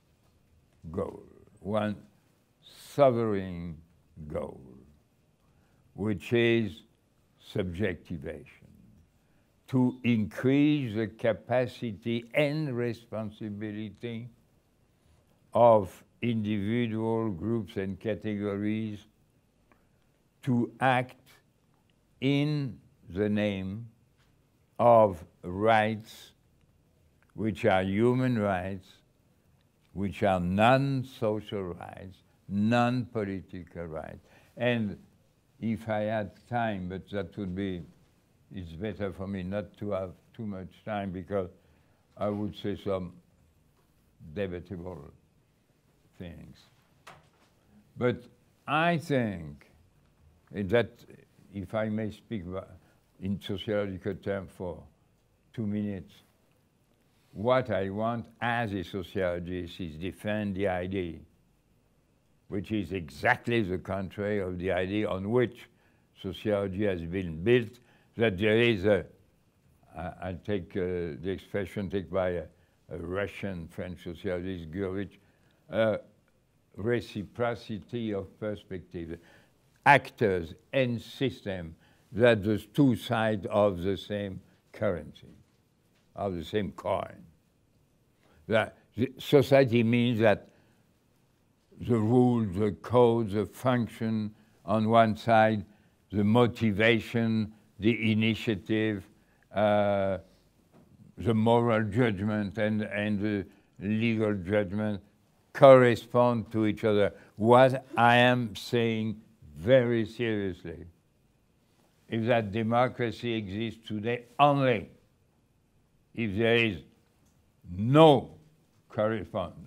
goal, one sovereign goal, which is subjectivation, to increase the capacity and responsibility of individual groups and categories to act in the name of rights which are human rights, which are non-social rights, non-political rights. And if I had time, but that would be, it's better for me not to have too much time because I would say some debatable things. But I think that, if I may speak in sociological terms for two minutes, what I want as a sociologist is defend the idea, which is exactly the contrary of the idea on which sociology has been built, that there is a, uh, I'll take uh, the expression taken by a, a Russian French sociologist, Gurevich, uh, reciprocity of perspective. Actors and system, that the two sides of the same currency, of the same coin. That society means that the rules, the codes, the function on one side, the motivation, the initiative, uh, the moral judgment and, and the legal judgment correspond to each other. What I am saying very seriously is that democracy exists today only if there is no correspondence,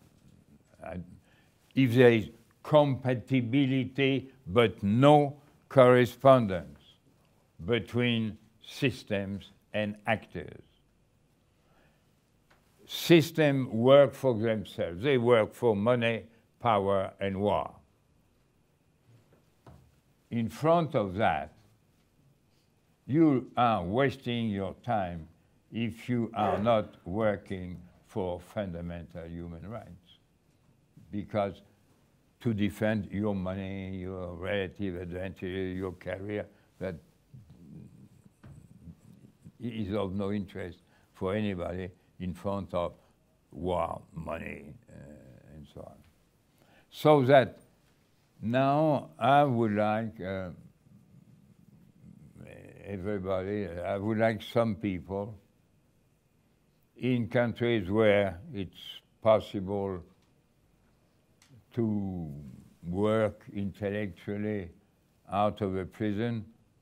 if there is compatibility but no correspondence between systems and actors. Systems work for themselves. They work for money, power, and war. In front of that, you are wasting your time if you are not working for fundamental human rights. Because to defend your money, your relative advantage, your career, that is of no interest for anybody in front of war, money, uh, and so on. So that now I would like uh, everybody, I would like some people in countries where it's possible to work intellectually out of a prison,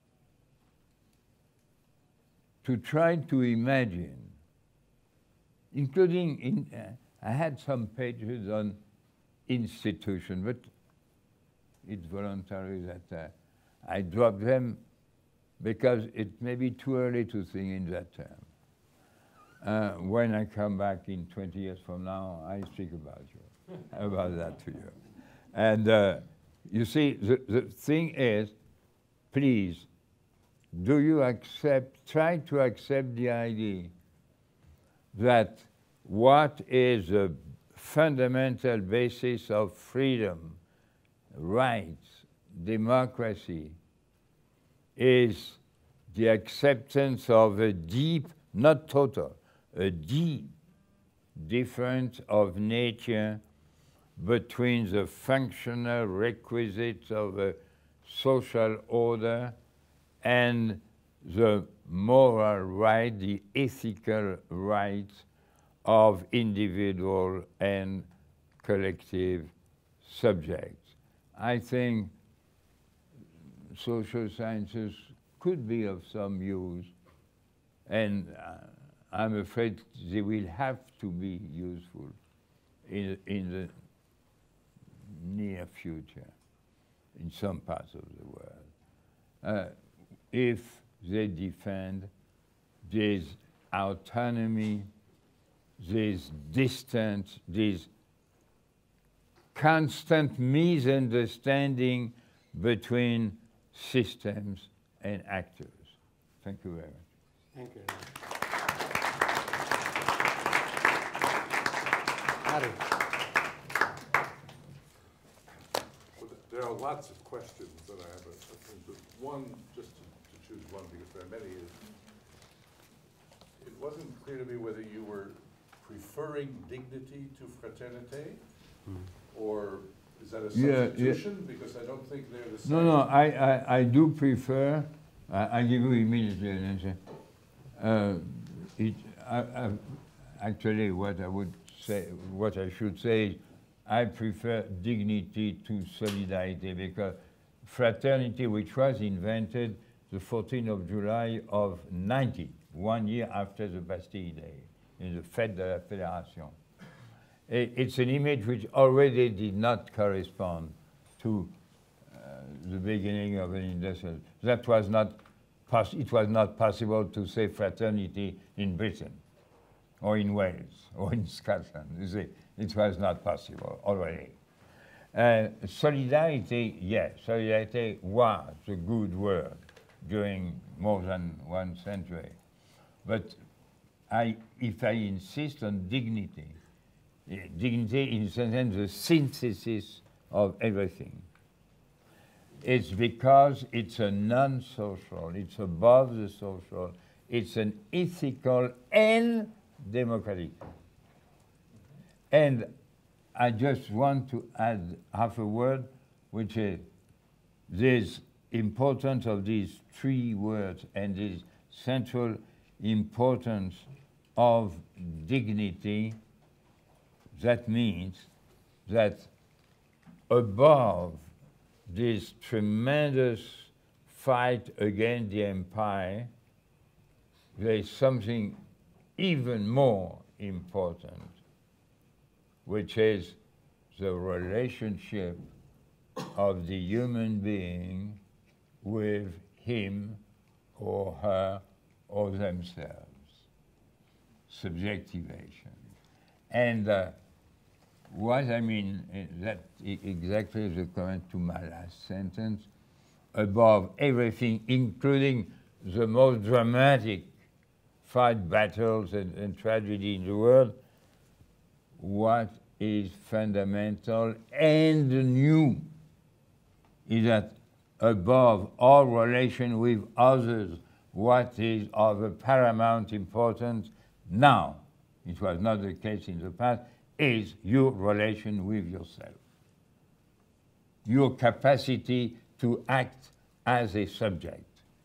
to try to imagine, including, in, uh, I had some pages on institution, but it's voluntary that uh, I drop them because it may be too early to think in that term. Uh, when I come back in twenty years from now, I speak about you, about that to you. And uh, you see, the, the thing is, please, do you accept, try to accept the idea that what is the fundamental basis of freedom, rights, democracy, is the acceptance of a deep, not total, a deep difference of nature between the functional requisites of a social order and the moral right, the ethical rights of individual and collective subjects. I think social sciences could be of some use, and uh, I'm afraid they will have to be useful in, in the near future in some parts of the world. Uh, if they defend this autonomy, this distance, this constant misunderstanding between systems and actors. Thank you very much. Thank you. Harry. Well, there are lots of questions that I have. I think that one, just to, to choose one, because there are many, is it wasn't clear to me whether you were preferring dignity to fraternité, mm. or is that a substitution? Yeah, yeah. Because I don't think they're the same. No, no, I, I, I do prefer, I, I'll give you immediately an answer. Uh, it, I, I, actually, what I would say, what I should say is, I prefer dignity to solidarity, because fraternity, which was invented the fourteenth of July of ninety, one year after the Bastille Day, in the Fête de la Fédération. It's an image which already did not correspond to uh, the beginning of an industrial. That was not, pos it was not possible to say fraternity in Britain, or in Wales, or in Scotland. You see, it was not possible already. Uh, solidarity, yes, solidarity was a good word during more than one century. But I, if I insist on dignity, uh, dignity in a sense the synthesis of everything, it's because it's a non-social, it's above the social, it's an ethical and democratic. And I just want to add half a word, which is this importance of these three words and this central importance of dignity. That means that above this tremendous fight against the empire, there is something even more important, which is the relationship of the human being with him or her or themselves, subjectivation. And uh, what I mean, uh, that exactly is a comment to my last sentence, above everything, including the most dramatic fight, battles, and, and tragedy in the world, what is fundamental and new is that above all relation with others, what is of a paramount importance now, it was not the case in the past, is your relation with yourself. Your capacity to act as a subject.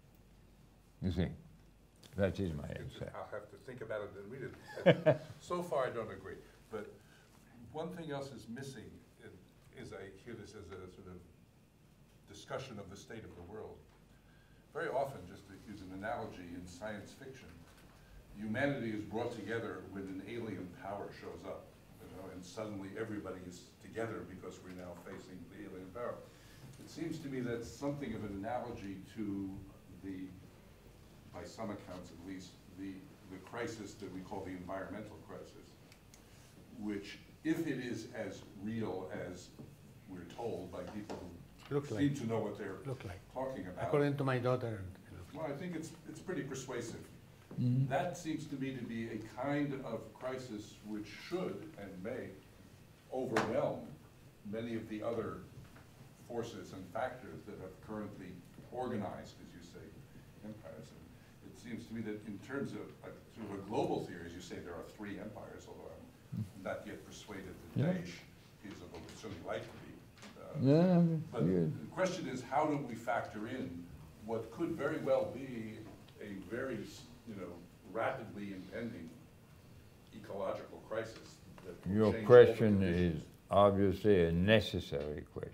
You see, that is my answer. I'll have to think about it and read it. So far, I don't agree. But one thing else is missing, in, is I hear this as a sort of discussion of the state of the world. Very often, just to use an analogy in science fiction, humanity is brought together when an alien power shows up, you know, and suddenly everybody is together because we're now facing the alien power. It seems to me that's something of an analogy to the, by some accounts at least, the, the crisis that we call the environmental crisis, which, if it is as real as we're told by people who Look seem like. to know what they're Look like. talking about. According to my daughter. Well, I think it's, it's pretty persuasive. Mm-hmm. That seems to me to be a kind of crisis which should and may overwhelm many of the other forces and factors that have currently organized, as you say, empires. And it seems to me that in terms of a, sort of a global theory, as you say, there are three empires, although I'm not yet persuaded that Yeah. Daesh is, although we'd certainly like to be. Uh, Yeah, but yeah. the question is, how do we factor in what could very well be a very, you know, rapidly impending ecological crisis? That will Your change all the question conditions? is obviously a necessary question.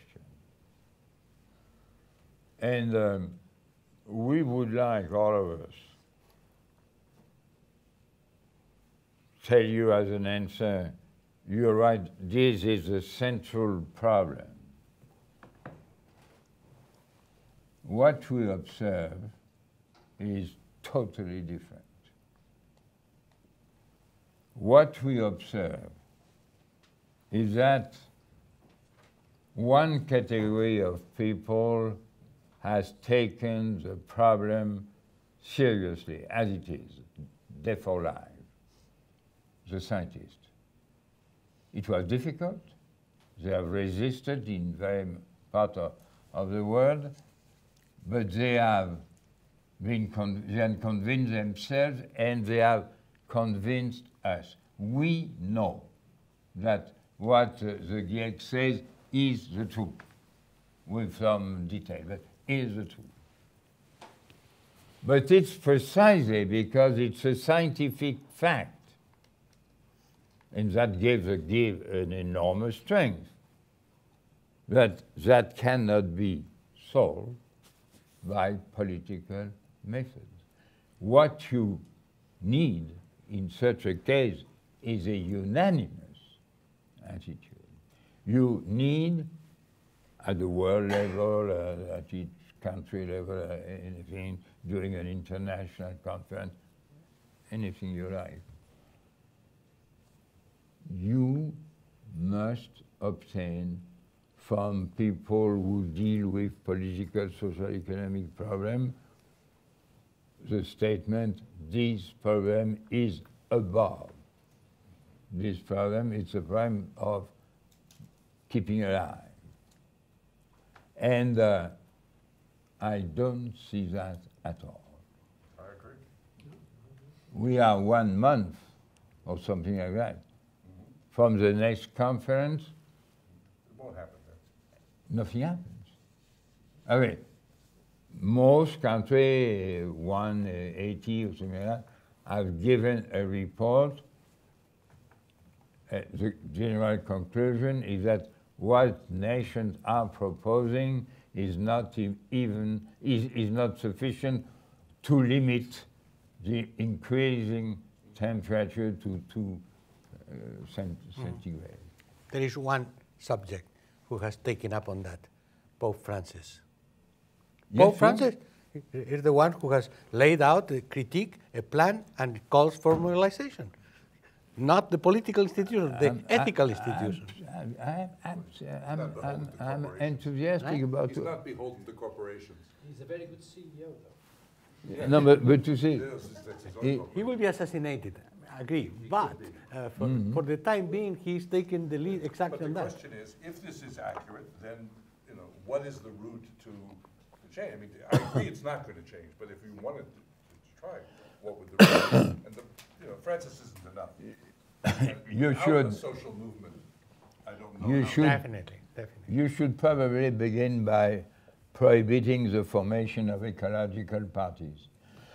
And um, we would like, all of us, tell you as an answer, you're right, this is a central problem. What we observe is totally different. What we observe is that one category of people has taken the problem seriously, as it is, death or life, the scientists. It was difficult. They have resisted in very part of, of the world, but they have been con they have convinced themselves, and they have convinced us. We know that what uh, the GIEC says is the truth, with some detail, but is the truth. But it's precisely because it's a scientific fact, and that gives a, give an enormous strength, that that cannot be solved by political methods. What you need in such a case is a unanimous attitude. You need, at the world level, uh, at each country level, uh, anything, during an international conference, anything you like, you must obtain from people who deal with political, social, economic problems the statement, this problem is above. This problem is a problem of keeping alive. And uh, I don't see that at all. I agree. We are one month or something like that mm-hmm. from the next conference. It won't happen then. Nothing happens. I mean, most countries, one eighty or something like that, have given a report. Uh, the general conclusion is that what nations are proposing is not e even is, is not sufficient to limit the increasing temperature to two uh, cent mm. centigrade. There is one subject who has taken up on that, Pope Francis. Yes, Pope Francis is the one who has laid out a critique, a plan, and calls for moralization. Not the political institutions, the I'm, ethical I, institutions. I'm, I'm, I'm, I'm, Not beholden to I'm, I'm corporations. enthusiastic Right? about He's it. not beholden to corporations. He's a very good C E O, though. Yeah. No, but, but to see, Yes, it's- that's his own He- He corporation. will be assassinated, I agree. But uh, for, Mm-hmm. for the time being, he's taken the lead But exactly the on that. question is, if this is accurate, then, you know, what is the route to, to change? I mean, I agree it's not going to change, but if you wanted to, to try, what would the route be? And the, you know, Francis isn't enough. And You without should- a social movement, I don't know. You how- should- Definitely, definitely. you should probably begin by prohibiting the formation of ecological parties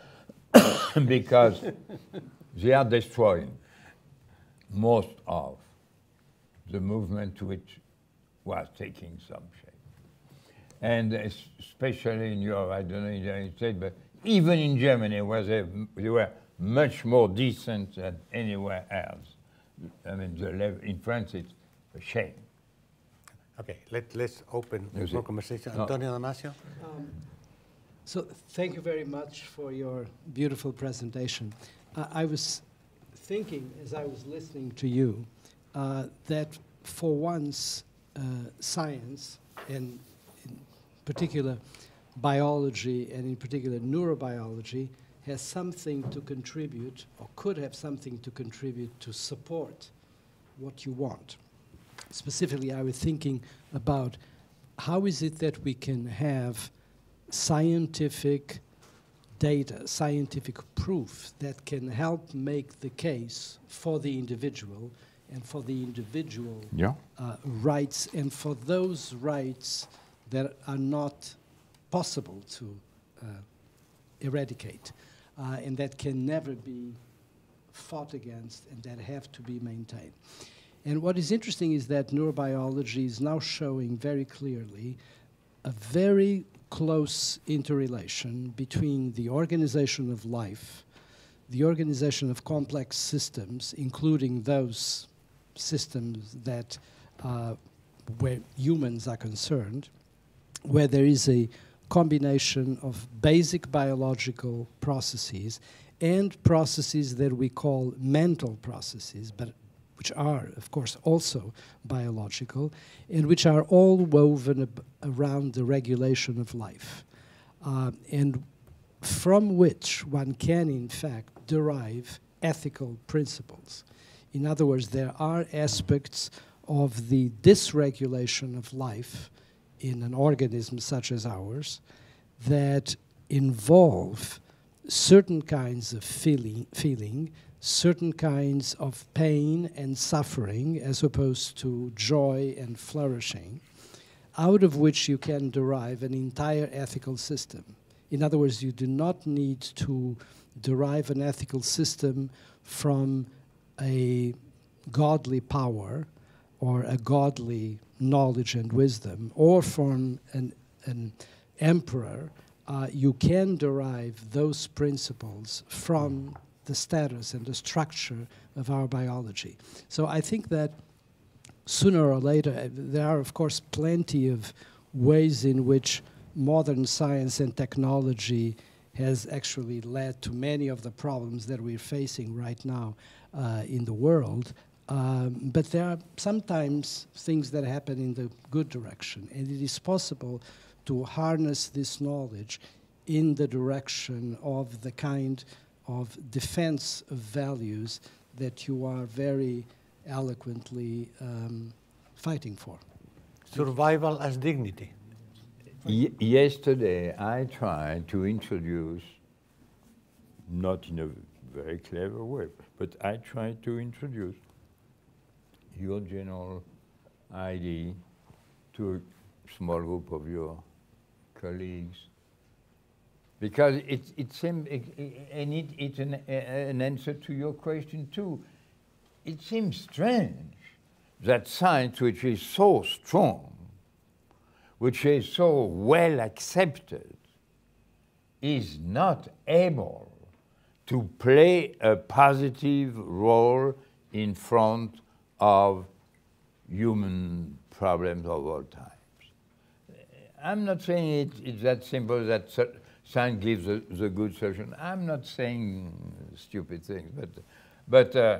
because they are destroying most of the movement which was taking some shape. And es- especially in Europe, I don't know in the United States, but even in Germany, where they, they were much more decent than anywhere else. I mean, the level in France, it's a shame. Okay, let, let's open You see. more conversation. No. Antonio Damasio? Um, so thank you very much for your beautiful presentation. Uh, I was thinking, as I was listening to you, uh, that for once, uh, science, and in particular biology, and in particular neurobiology, has something to contribute, or could have something to contribute to support what you want. Specifically, I was thinking about how is it that we can have scientific data, scientific proof that can help make the case for the individual and for the individual Yeah. uh, rights, and for those rights that are not possible to uh, eradicate, uh, and that can never be fought against, and that have to be maintained. And what is interesting is that neurobiology is now showing very clearly a very close interrelation between the organization of life, the organization of complex systems, including those systems that uh, where humans are concerned, where there is a combination of basic biological processes and processes that we call mental processes, but which are, of course, also biological, and which are all woven ab around the regulation of life, uh, and from which one can, in fact, derive ethical principles. In other words, there are aspects of the dysregulation of life in an organism such as ours that involve certain kinds of feeling, feeling, certain kinds of pain and suffering as opposed to joy and flourishing, out of which you can derive an entire ethical system. In other words, you do not need to derive an ethical system from a godly power or a godly knowledge and wisdom, or from an, an emperor. Uh, you can derive those principles from the status and the structure of our biology. So I think that sooner or later, uh, there are, of course, plenty of ways in which modern science and technology has actually led to many of the problems that we're facing right now uh, in the world. Um, but there are sometimes things that happen in the good direction, and it is possible to harness this knowledge in the direction of the kind of defense of values that you are very eloquently um, fighting for. Survival as dignity. Y yesterday, I tried to introduce, not in a very clever way, but I tried to introduce your general idea to a small group of your colleagues, because it, it seems, it, it, and it, it's an, a, an answer to your question too. It seems strange that science, which is so strong, which is so well accepted, is not able to play a positive role in front of human problems of all times. I'm not saying it, it's that simple that science gives the, the good solution. I'm not saying stupid things, but, but uh,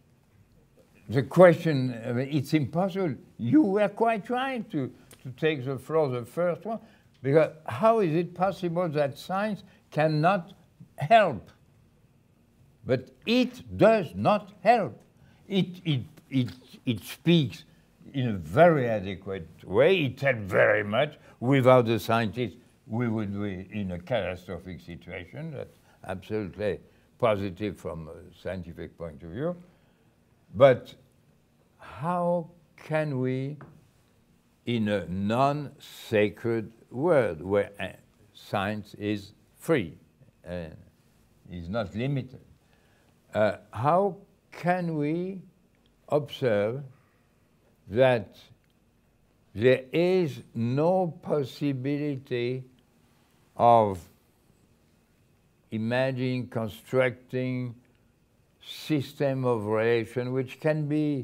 the question, I mean, it's impossible. You were quite right to, to take the floor, the first one, because how is it possible that science cannot help? But it does not help. It, it, it, it speaks in a very adequate way. It helps very much. Without the scientists, we would be in a catastrophic situation. That's absolutely positive from a scientific point of view. But how can we, in a non-sacred world where uh, science is free, uh, is not limited, uh, how can we observe that there is no possibility of imagining, constructing system of relation which can be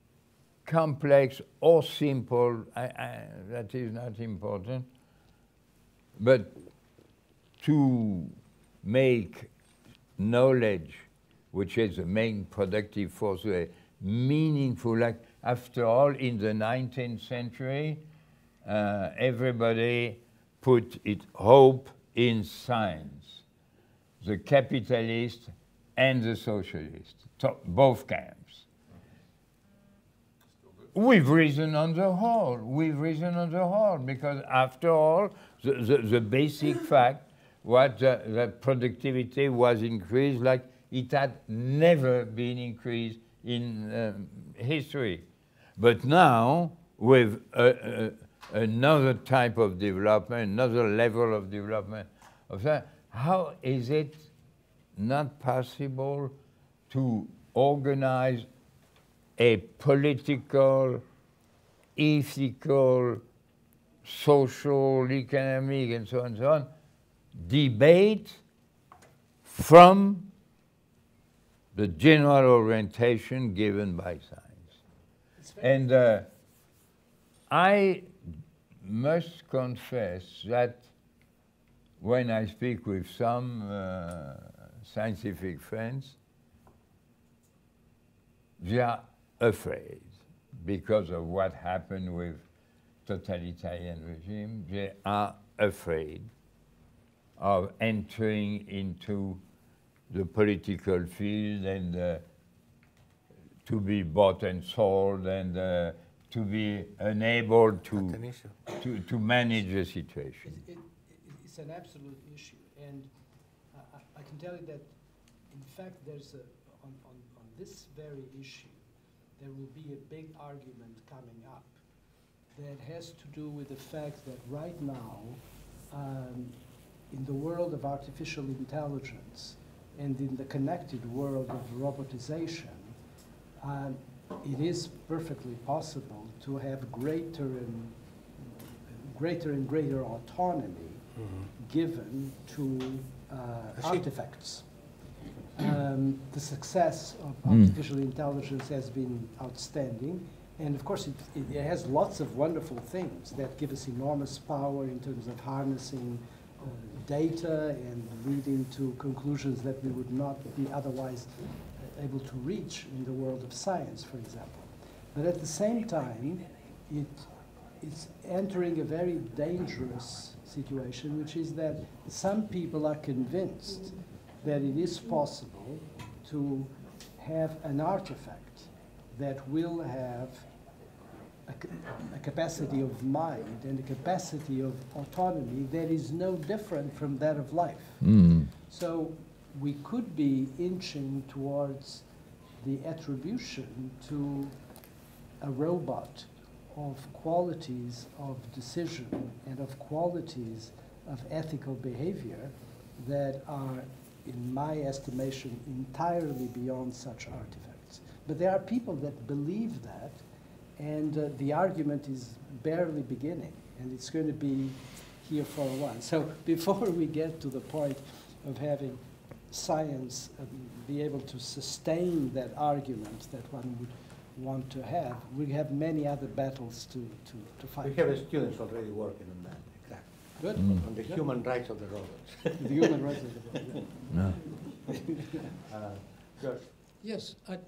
complex or simple? I, I, that is not important, but to make knowledge, which is the main productive force, a meaningful, like after all, in the nineteenth century, uh, everybody put its hope in science, the capitalist and the socialist, both camps. We've risen on the whole, we've risen on the whole, because after all, the, the, the basic fact was that, that productivity was increased like it had never been increased in um, history. But now, with uh, uh, another type of development, another level of development, of that, how is it not possible to organize a political, ethical, social, economic, and so on and so on, debate from the general orientation given by science. And uh, I must confess that when I speak with some uh, scientific friends, they are afraid because of what happened with totalitarian regime. They are afraid of entering into the political field and uh, to be bought and sold and uh, to be unable to, to, to manage the situation. It, it, it's an absolute issue, and uh, I, I can tell you that, in fact, there's a, on, on, on this very issue, there will be a big argument coming up that has to do with the fact that right now, um, in the world of artificial intelligence and in the connected world of robotization, um, it is perfectly possible to have greater and greater and greater autonomy mm-hmm. given to uh, artifacts. Um, the success of mm. artificial intelligence has been outstanding, and of course it, it, it has lots of wonderful things that give us enormous power in terms of harnessing uh, data and leading to conclusions that we would not be otherwise able to reach in the world of science, for example. But at the same time, it, it's entering a very dangerous situation, which is that some people are convinced that it is possible to have an artifact that will have a, a capacity of mind and a capacity of autonomy that is no different from that of life. Mm. So we could be inching towards the attribution to a robot of qualities of decision and of qualities of ethical behavior that are, in my estimation, entirely beyond such artifacts. But there are people that believe that, and uh, the argument is barely beginning, and it's going to be here for a while. So before we get to the point of having science um, be able to sustain that argument that one would want to have, we have many other battles to, to, to fight. We have students already working on that, exactly. Good. Mm. On the Good. Human rights of the robots. The human rights of the robots, No. uh, George. Yes, I,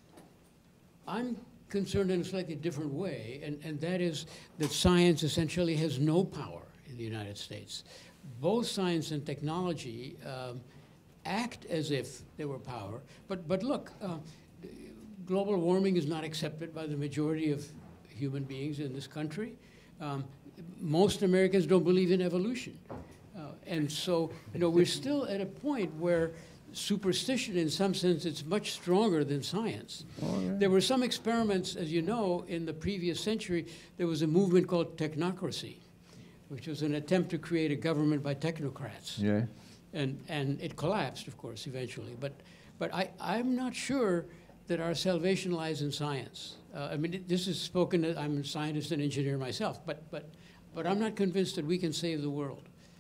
I'm concerned in a slightly different way, and, and that is that science essentially has no power in the United States. Both science and technology um, act as if they were power, but, but look, uh, global warming is not accepted by the majority of human beings in this country. Um, most Americans don't believe in evolution. Uh, and so, you know, we're still at a point where superstition, in some sense, it's much stronger than science. Oh, yeah. There were some experiments, as you know, in the previous century. There was a movement called technocracy, which was an attempt to create a government by technocrats. Yeah. And, and it collapsed, of course, eventually. But, but I, I'm not sure that our salvation lies in science. Uh, I mean, it, this is spoken, I'm a scientist and engineer myself, but, but, but I'm not convinced that we can save the world.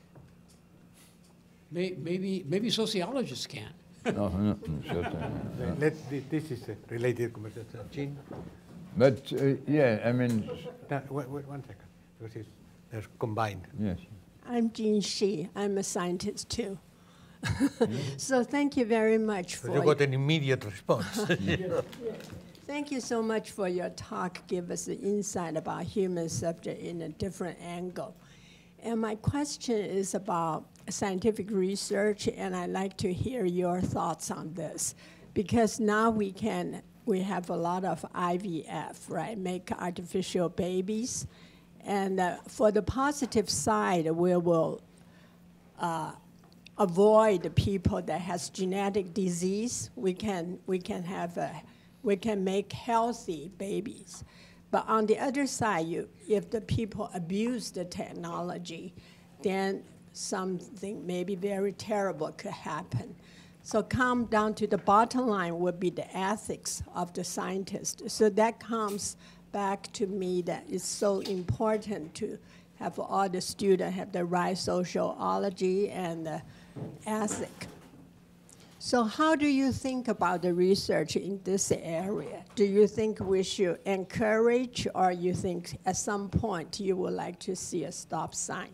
May, maybe, maybe sociologists can. No, no, certainly. Uh, let, this is a related conversation. Jean? But, uh, yeah, I mean... No, wait, wait, one second, because it's, they're combined. Yes. I'm Jean Shi. I'm a scientist, too. So thank you very much for... So you got an immediate response. Thank you so much for your talk. Give us an insight about human subject in a different angle. And my question is about scientific research, and I'd like to hear your thoughts on this. Because now we can, we have a lot of I V F, right? Make artificial babies. And uh, for the positive side, we will uh, avoid the people that has genetic disease. We can, we can have a, we can make healthy babies. But on the other side, you, if the people abuse the technology, then something maybe very terrible could happen. So come down to the bottom line would be the ethics of the scientist. So that comes back to me that it's so important to have all the students have the right sociology and the ethic. So how do you think about the research in this area? Do you think we should encourage, or you think at some point you would like to see a stop sign?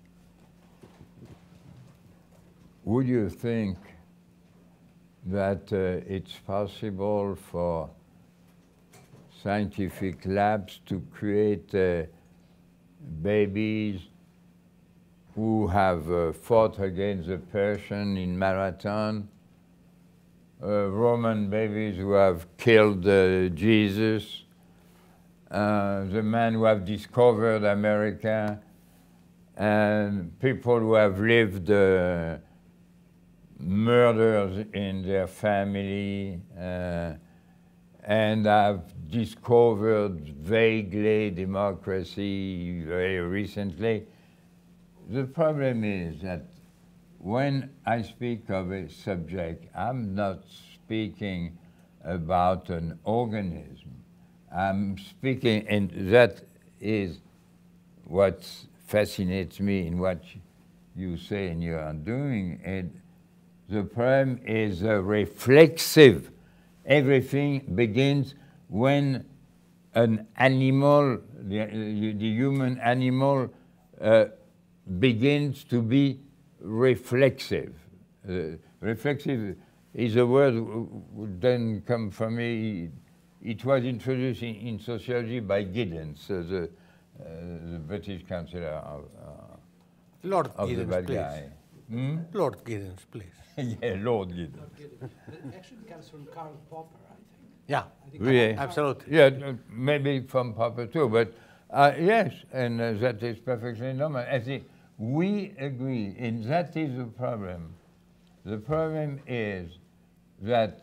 Would you think that uh, it's possible for scientific labs to create uh, babies who have uh, fought against the Persian in marathon, uh, Roman babies who have killed uh, Jesus, uh, the men who have discovered America, and people who have lived uh, murders in their family, uh, and have discovered vaguely democracy very recently. The problem is that when I speak of a subject, I'm not speaking about an organism. I'm speaking, and that is what fascinates me in what you say and you are doing. And the problem is a reflexive. Everything begins when an animal, the, the human animal, uh, begins to be reflexive. Uh, reflexive is a word that doesn't come from me. It was introduced in, in sociology by Giddens, uh, the, uh, the British Councillor of, uh, Lord of Giddens, the bad please. guy. Hmm? Lord Giddens, please. Yeah, Lord Giddens. It actually comes from Karl Popper, I think. Yeah, I think Really? absolutely. Yeah, uh, maybe from Popper too, but uh, yes, and uh, that is perfectly normal. I think we agree, and that is the problem. The problem is that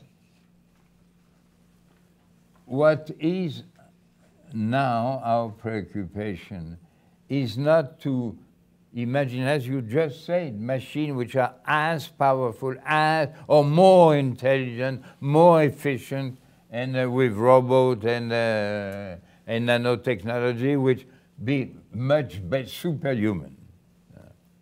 what is now our preoccupation is not to imagine, as you just said, machines which are as powerful as, or more intelligent, more efficient, and uh, with robots and, uh, and nanotechnology, which be much better, superhuman. Uh,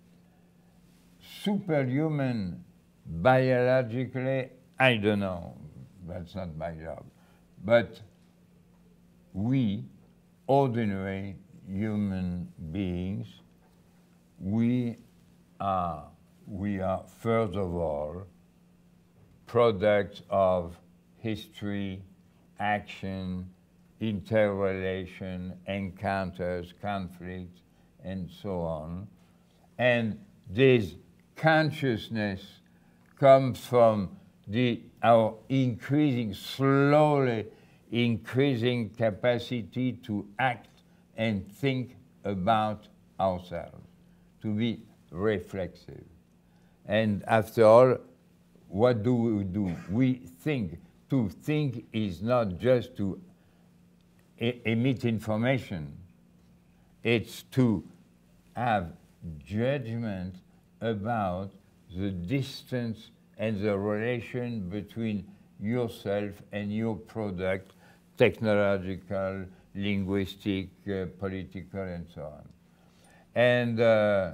superhuman biologically, I don't know, that's not my job. But we, ordinary human beings, we are, we are first of all products of history, action, interrelation, encounters, conflicts, and so on. And this consciousness comes from the, our increasing, slowly increasing capacity to act and think about ourselves, to be reflexive. And after all, what do we do? We think. To think is not just to e emit information. It's to have judgment about the distance and the relation between yourself and your product, technological, linguistic, uh, political, and so on. And uh,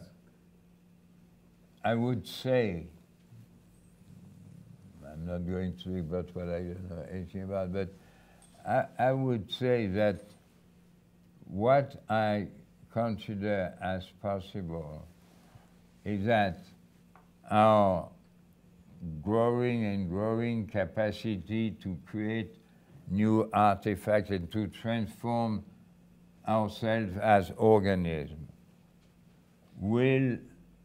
I would say, I'm not going to speak about what I don't know anything about, but I, I would say that what I consider as possible is that our growing and growing capacity to create new artifacts and to transform ourselves as organisms will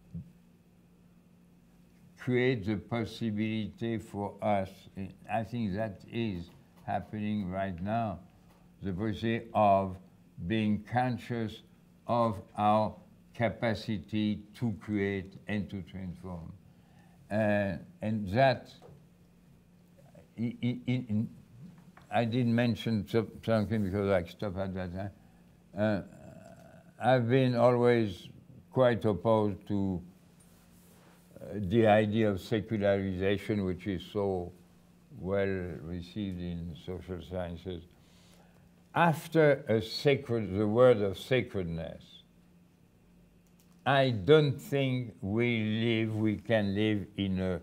create the possibility for us, I think that is happening right now, the possibility of being conscious of our capacity to create and to transform. Uh, and that, I, I, I, I didn't mention something because I stopped at that time. Uh, I've been always quite opposed to uh, the idea of secularization, which is so well received in social sciences. After a sacred, the word of sacredness, I don't think we live, we can live in a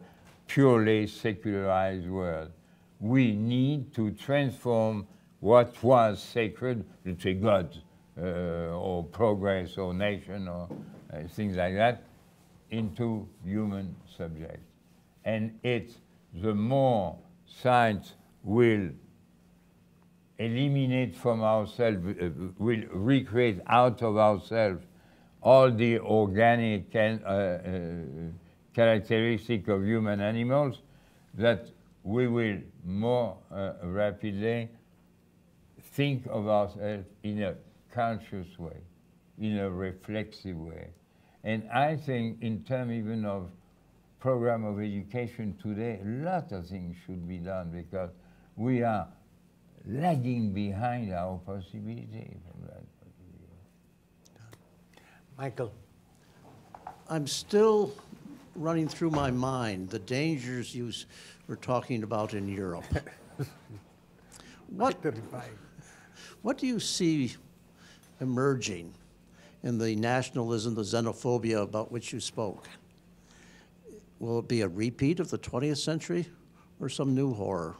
purely secularized world. We need to transform what was sacred, let's say God, uh, or progress, or nation, or uh, things like that, into human subjects. And it's the more science will eliminate from ourselves, uh, will recreate out of ourselves all the organic and, uh, uh, characteristic of human animals, that we will more uh, rapidly think of ourselves in a conscious way, in a reflexive way. And I think in terms even of program of education today, a lot of things should be done, because we are lagging behind our possibility from that point of view. Michael. I'm still running through my mind the dangers you s- were talking about in Europe. What, what do you see emerging in the nationalism, the xenophobia about which you spoke? Will it be a repeat of the twentieth century or some new horror?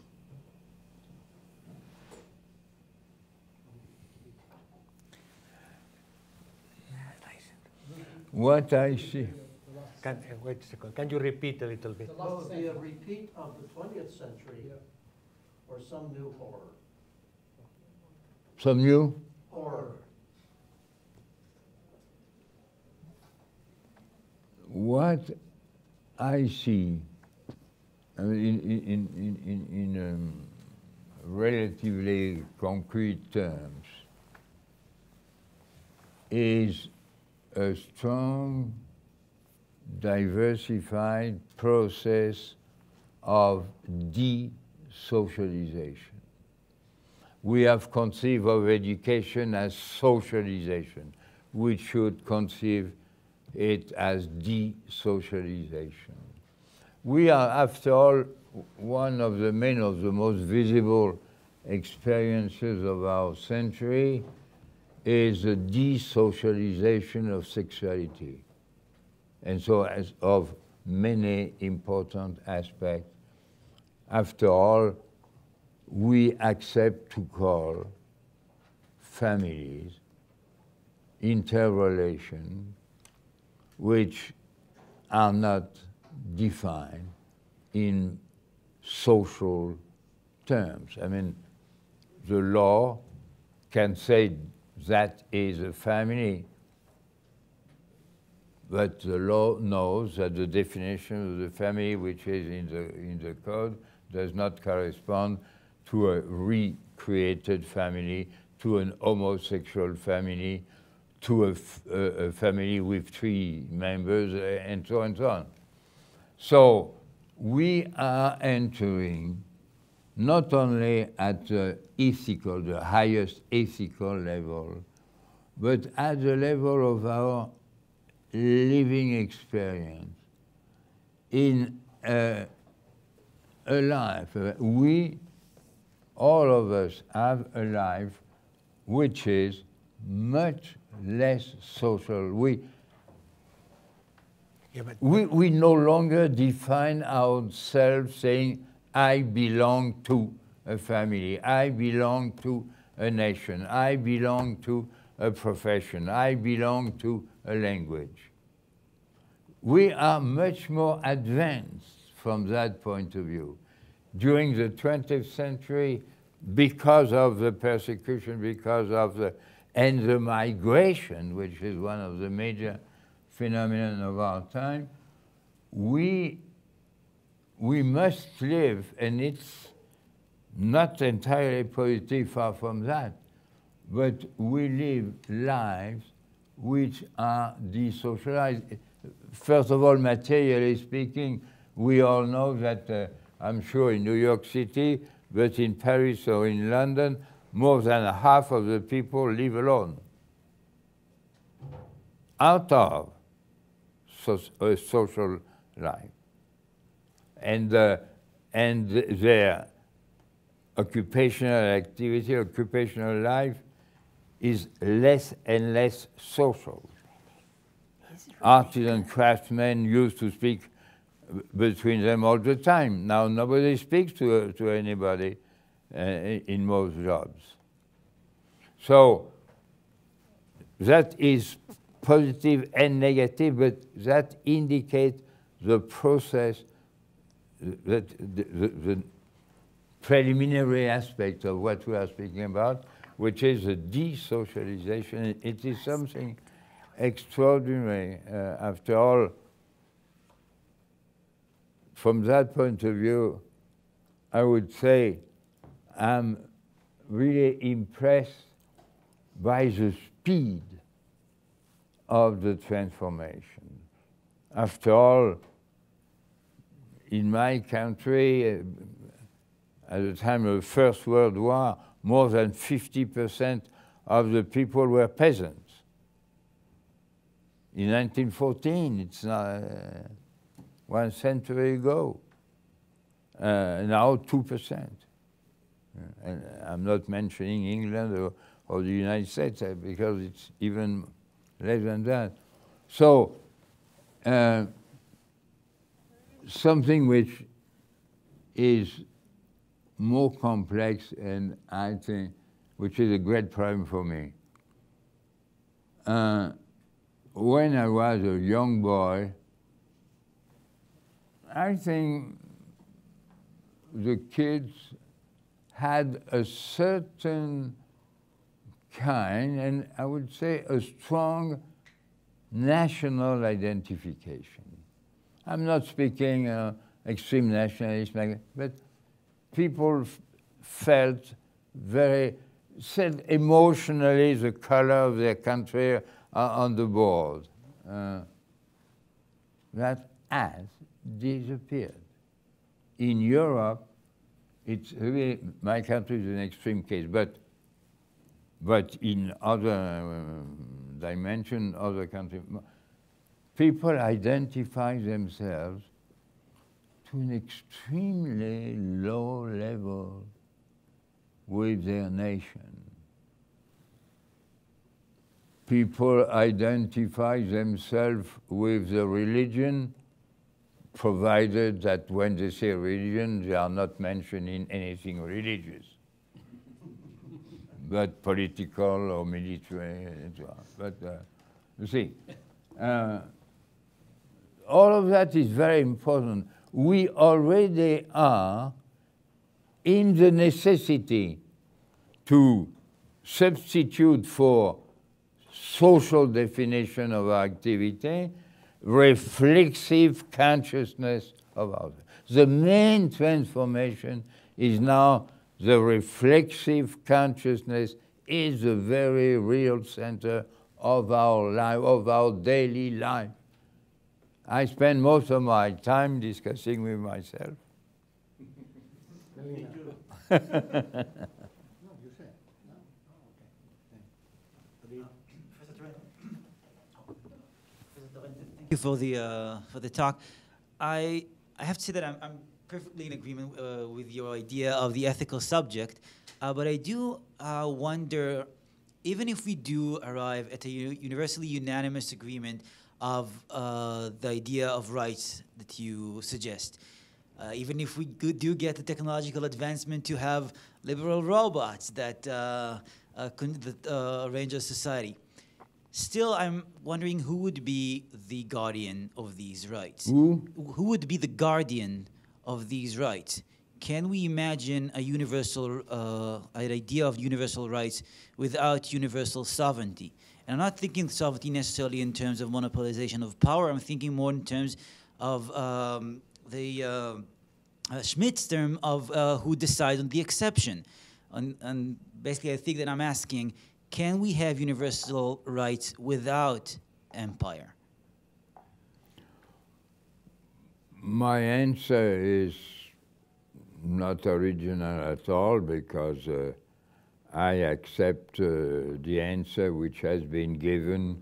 What I see, Can, uh, wait a second. Can you repeat a little bit? Will it be a repeat of the twentieth century or some new horror? some new? Horror. What I see, I mean, in, in, in, in, in um, relatively concrete terms, is a strong, diversified process of de-socialization. We have conceived of education as socialization. We should conceive it as de-socialization. We are, after all, one of the main, of the most visible experiences of our century is the de-socialization of sexuality, and so as of many important aspects. After all, we accept to call families interrelations which are not defined in social terms. I mean, the law can say that is a family, but the law knows that the definition of the family which is in the, in the code does not correspond to a recreated family, to an homosexual family, to a, f a, a family with three members, uh, and so on and so on. So we are entering not only at the ethical, the highest ethical level, but at the level of our living experience in a, a life. We, all of us, have a life which is much less social. We, Yeah, but we, we no longer define ourselves saying, I belong to a family, I belong to a nation, I belong to a profession, I belong to a language. We are much more advanced from that point of view. During the twentieth century, because of the persecution, because of the, and the migration, which is one of the major phenomena of our time, we we must live, and it's not entirely positive, far from that, but we live lives which are desocialized. First of all, materially speaking, we all know that, uh, I'm sure in New York City, but in Paris or in London, more than half of the people live alone, out of so a social life. And, uh, and their occupational activity, occupational life is less and less social. Artisan craftsmen used to speak between them all the time. Now nobody speaks to, to anybody uh, in most jobs. So that is positive and negative, but that indicates the process, that the, the, the preliminary aspect of what we are speaking about, which is the desocialization. It is something extraordinary. Uh, after all, from that point of view, I would say I'm really impressed by the speed of the transformation. After all, in my country, uh, at the time of the First World War, more than fifty percent of the people were peasants. In nineteen fourteen, it's not, uh, one century ago. Uh, now two percent. Uh, and I'm not mentioning England or, or the United States uh, because it's even less than that. So, uh, something which is more complex, and I think, which is a great problem for me. Uh, when I was a young boy, I think the kids had a certain kind, and I would say a strong national identification. I'm not speaking uh, extreme nationalism, but people f felt very, said emotionally the color of their country uh, on the board. Uh, that has disappeared. In Europe, it's really, my country is an extreme case, but, but in other uh, dimensions, other countries, people identify themselves to an extremely low level with their nation. People identify themselves with the religion, provided that when they say religion, they are not mentioning anything religious, but political or military, and so on. But uh, you see, uh, all of that is very important. We already are in the necessity to substitute for social definition of our activity reflexive consciousness of others. The main transformation is now the reflexive consciousness is the very real center of our life, of our daily life. I spend most of my time discussing with myself. Thank you for the uh, for the talk. I I have to say that I'm, I'm perfectly in agreement uh, with your idea of the ethical subject, uh, but I do uh, wonder, even if we do arrive at a universally unanimous agreement of uh, the idea of rights that you suggest, uh, even if we do get the technological advancement to have liberal robots that uh, uh, that uh, arrange a society. Still, I'm wondering who would be the guardian of these rights? Who? Who would be the guardian of these rights? Can we imagine a universal, uh, an idea of universal rights without universal sovereignty? And I'm not thinking sovereignty necessarily in terms of monopolization of power. I'm thinking more in terms of um, the uh, uh, Schmidt's term of uh, who decides on the exception. And, and basically, I think that I'm asking, can we have universal rights without empire? My answer is not original at all, because uh, I accept uh, the answer which has been given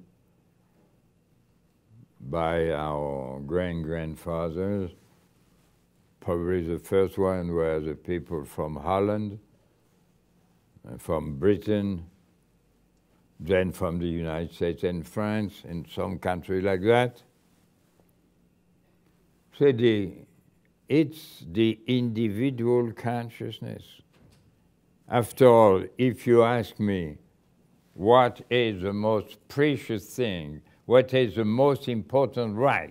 by our grand-grandfathers. Probably the first one were the people from Holland, uh, from Britain, then from the United States and France, and some country like that. So the, it's the individual consciousness. After all, if you ask me what is the most precious thing, what is the most important right,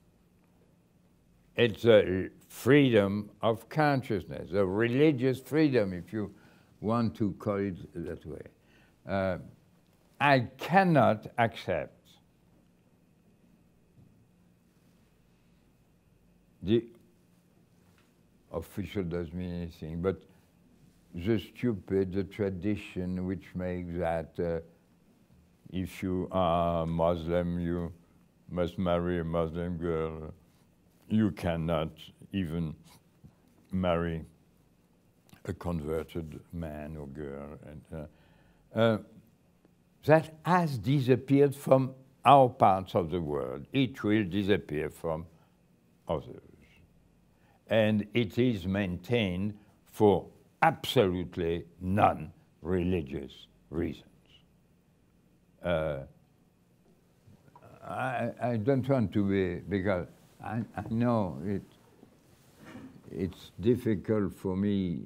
it's a freedom of consciousness, a religious freedom, if you want to call it that way. Uh, I cannot accept the official doesn't mean anything, but the stupid, the tradition which makes that uh, if you are Muslim, you must marry a Muslim girl. You cannot even marry a converted man or girl. And, uh, uh, that has disappeared from our parts of the world. It will disappear from others. And it is maintained for absolutely non-religious reasons. Uh, I, I don't want to be, because I, I know it, it's difficult for me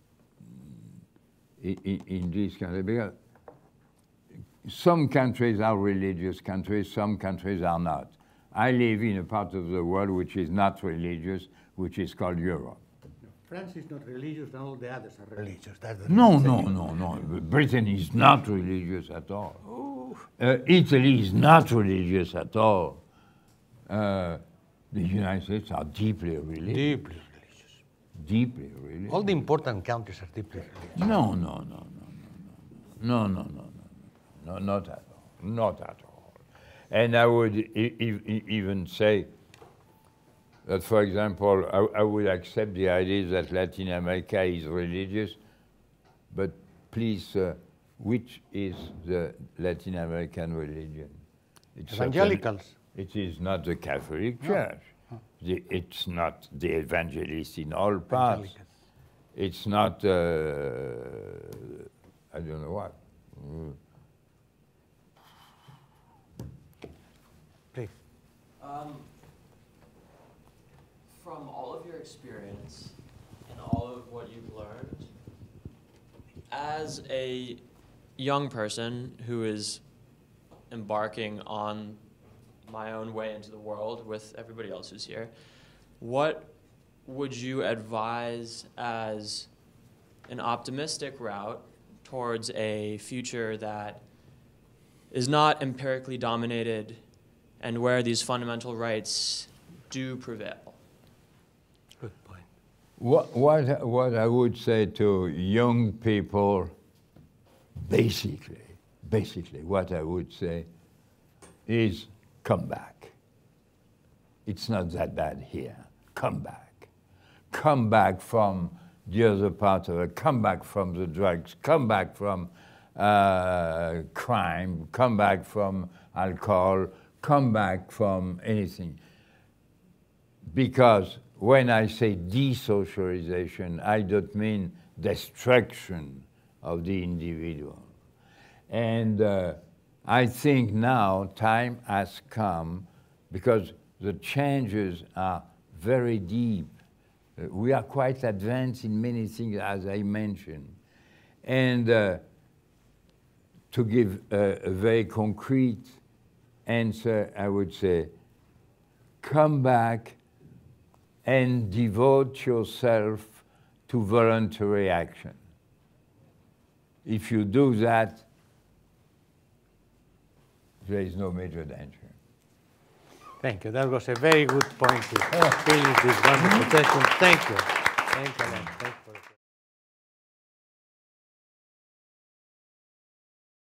in, in, in this country, because some countries are religious countries, some countries are not. I live in a part of the world which is not religious, which is called Europe. France is not religious, and all the others are religious. That's the No, no, no, no. Britain is not religious at all. Uh, Italy is not religious at all. Uh, the United States are deeply religious. Deeply religious. Deeply religious. All the important countries are deeply religious. No, no, no, no, no, no, no, no, no, no, no, not at all, not at all. And I would e e even say that, for example, I, I would accept the idea that Latin America is religious, but please, uh, which is the Latin American religion? It's Evangelicals. It is not the Catholic Church. No. The, it's not the evangelists in all parts. It's not, uh, I don't know what. Mm. Please. Um, from all of your experience and all of what you've learned, as a young person who is embarking on my own way into the world with everybody else who's here, what would you advise as an optimistic route towards a future that is not empirically dominated and where these fundamental rights do prevail? Good point. What, what, what I would say to young people, basically, basically, what I would say is come back. It's not that bad here. Come back. Come back from the other part of it. Come back from the drugs. Come back from uh, crime. Come back from alcohol. Come back from anything. Because when I say desocialization, I don't mean destruction of the individual. And uh, I think now time has come, because the changes are very deep. Uh, we are quite advanced in many things, as I mentioned. And uh, to give a, a very concrete answer, I would say, come back and devote yourself to voluntary action. If you do that, there is no major danger. Thank you. That was a very good point to finish this wonderful session. Thank you. Thank you.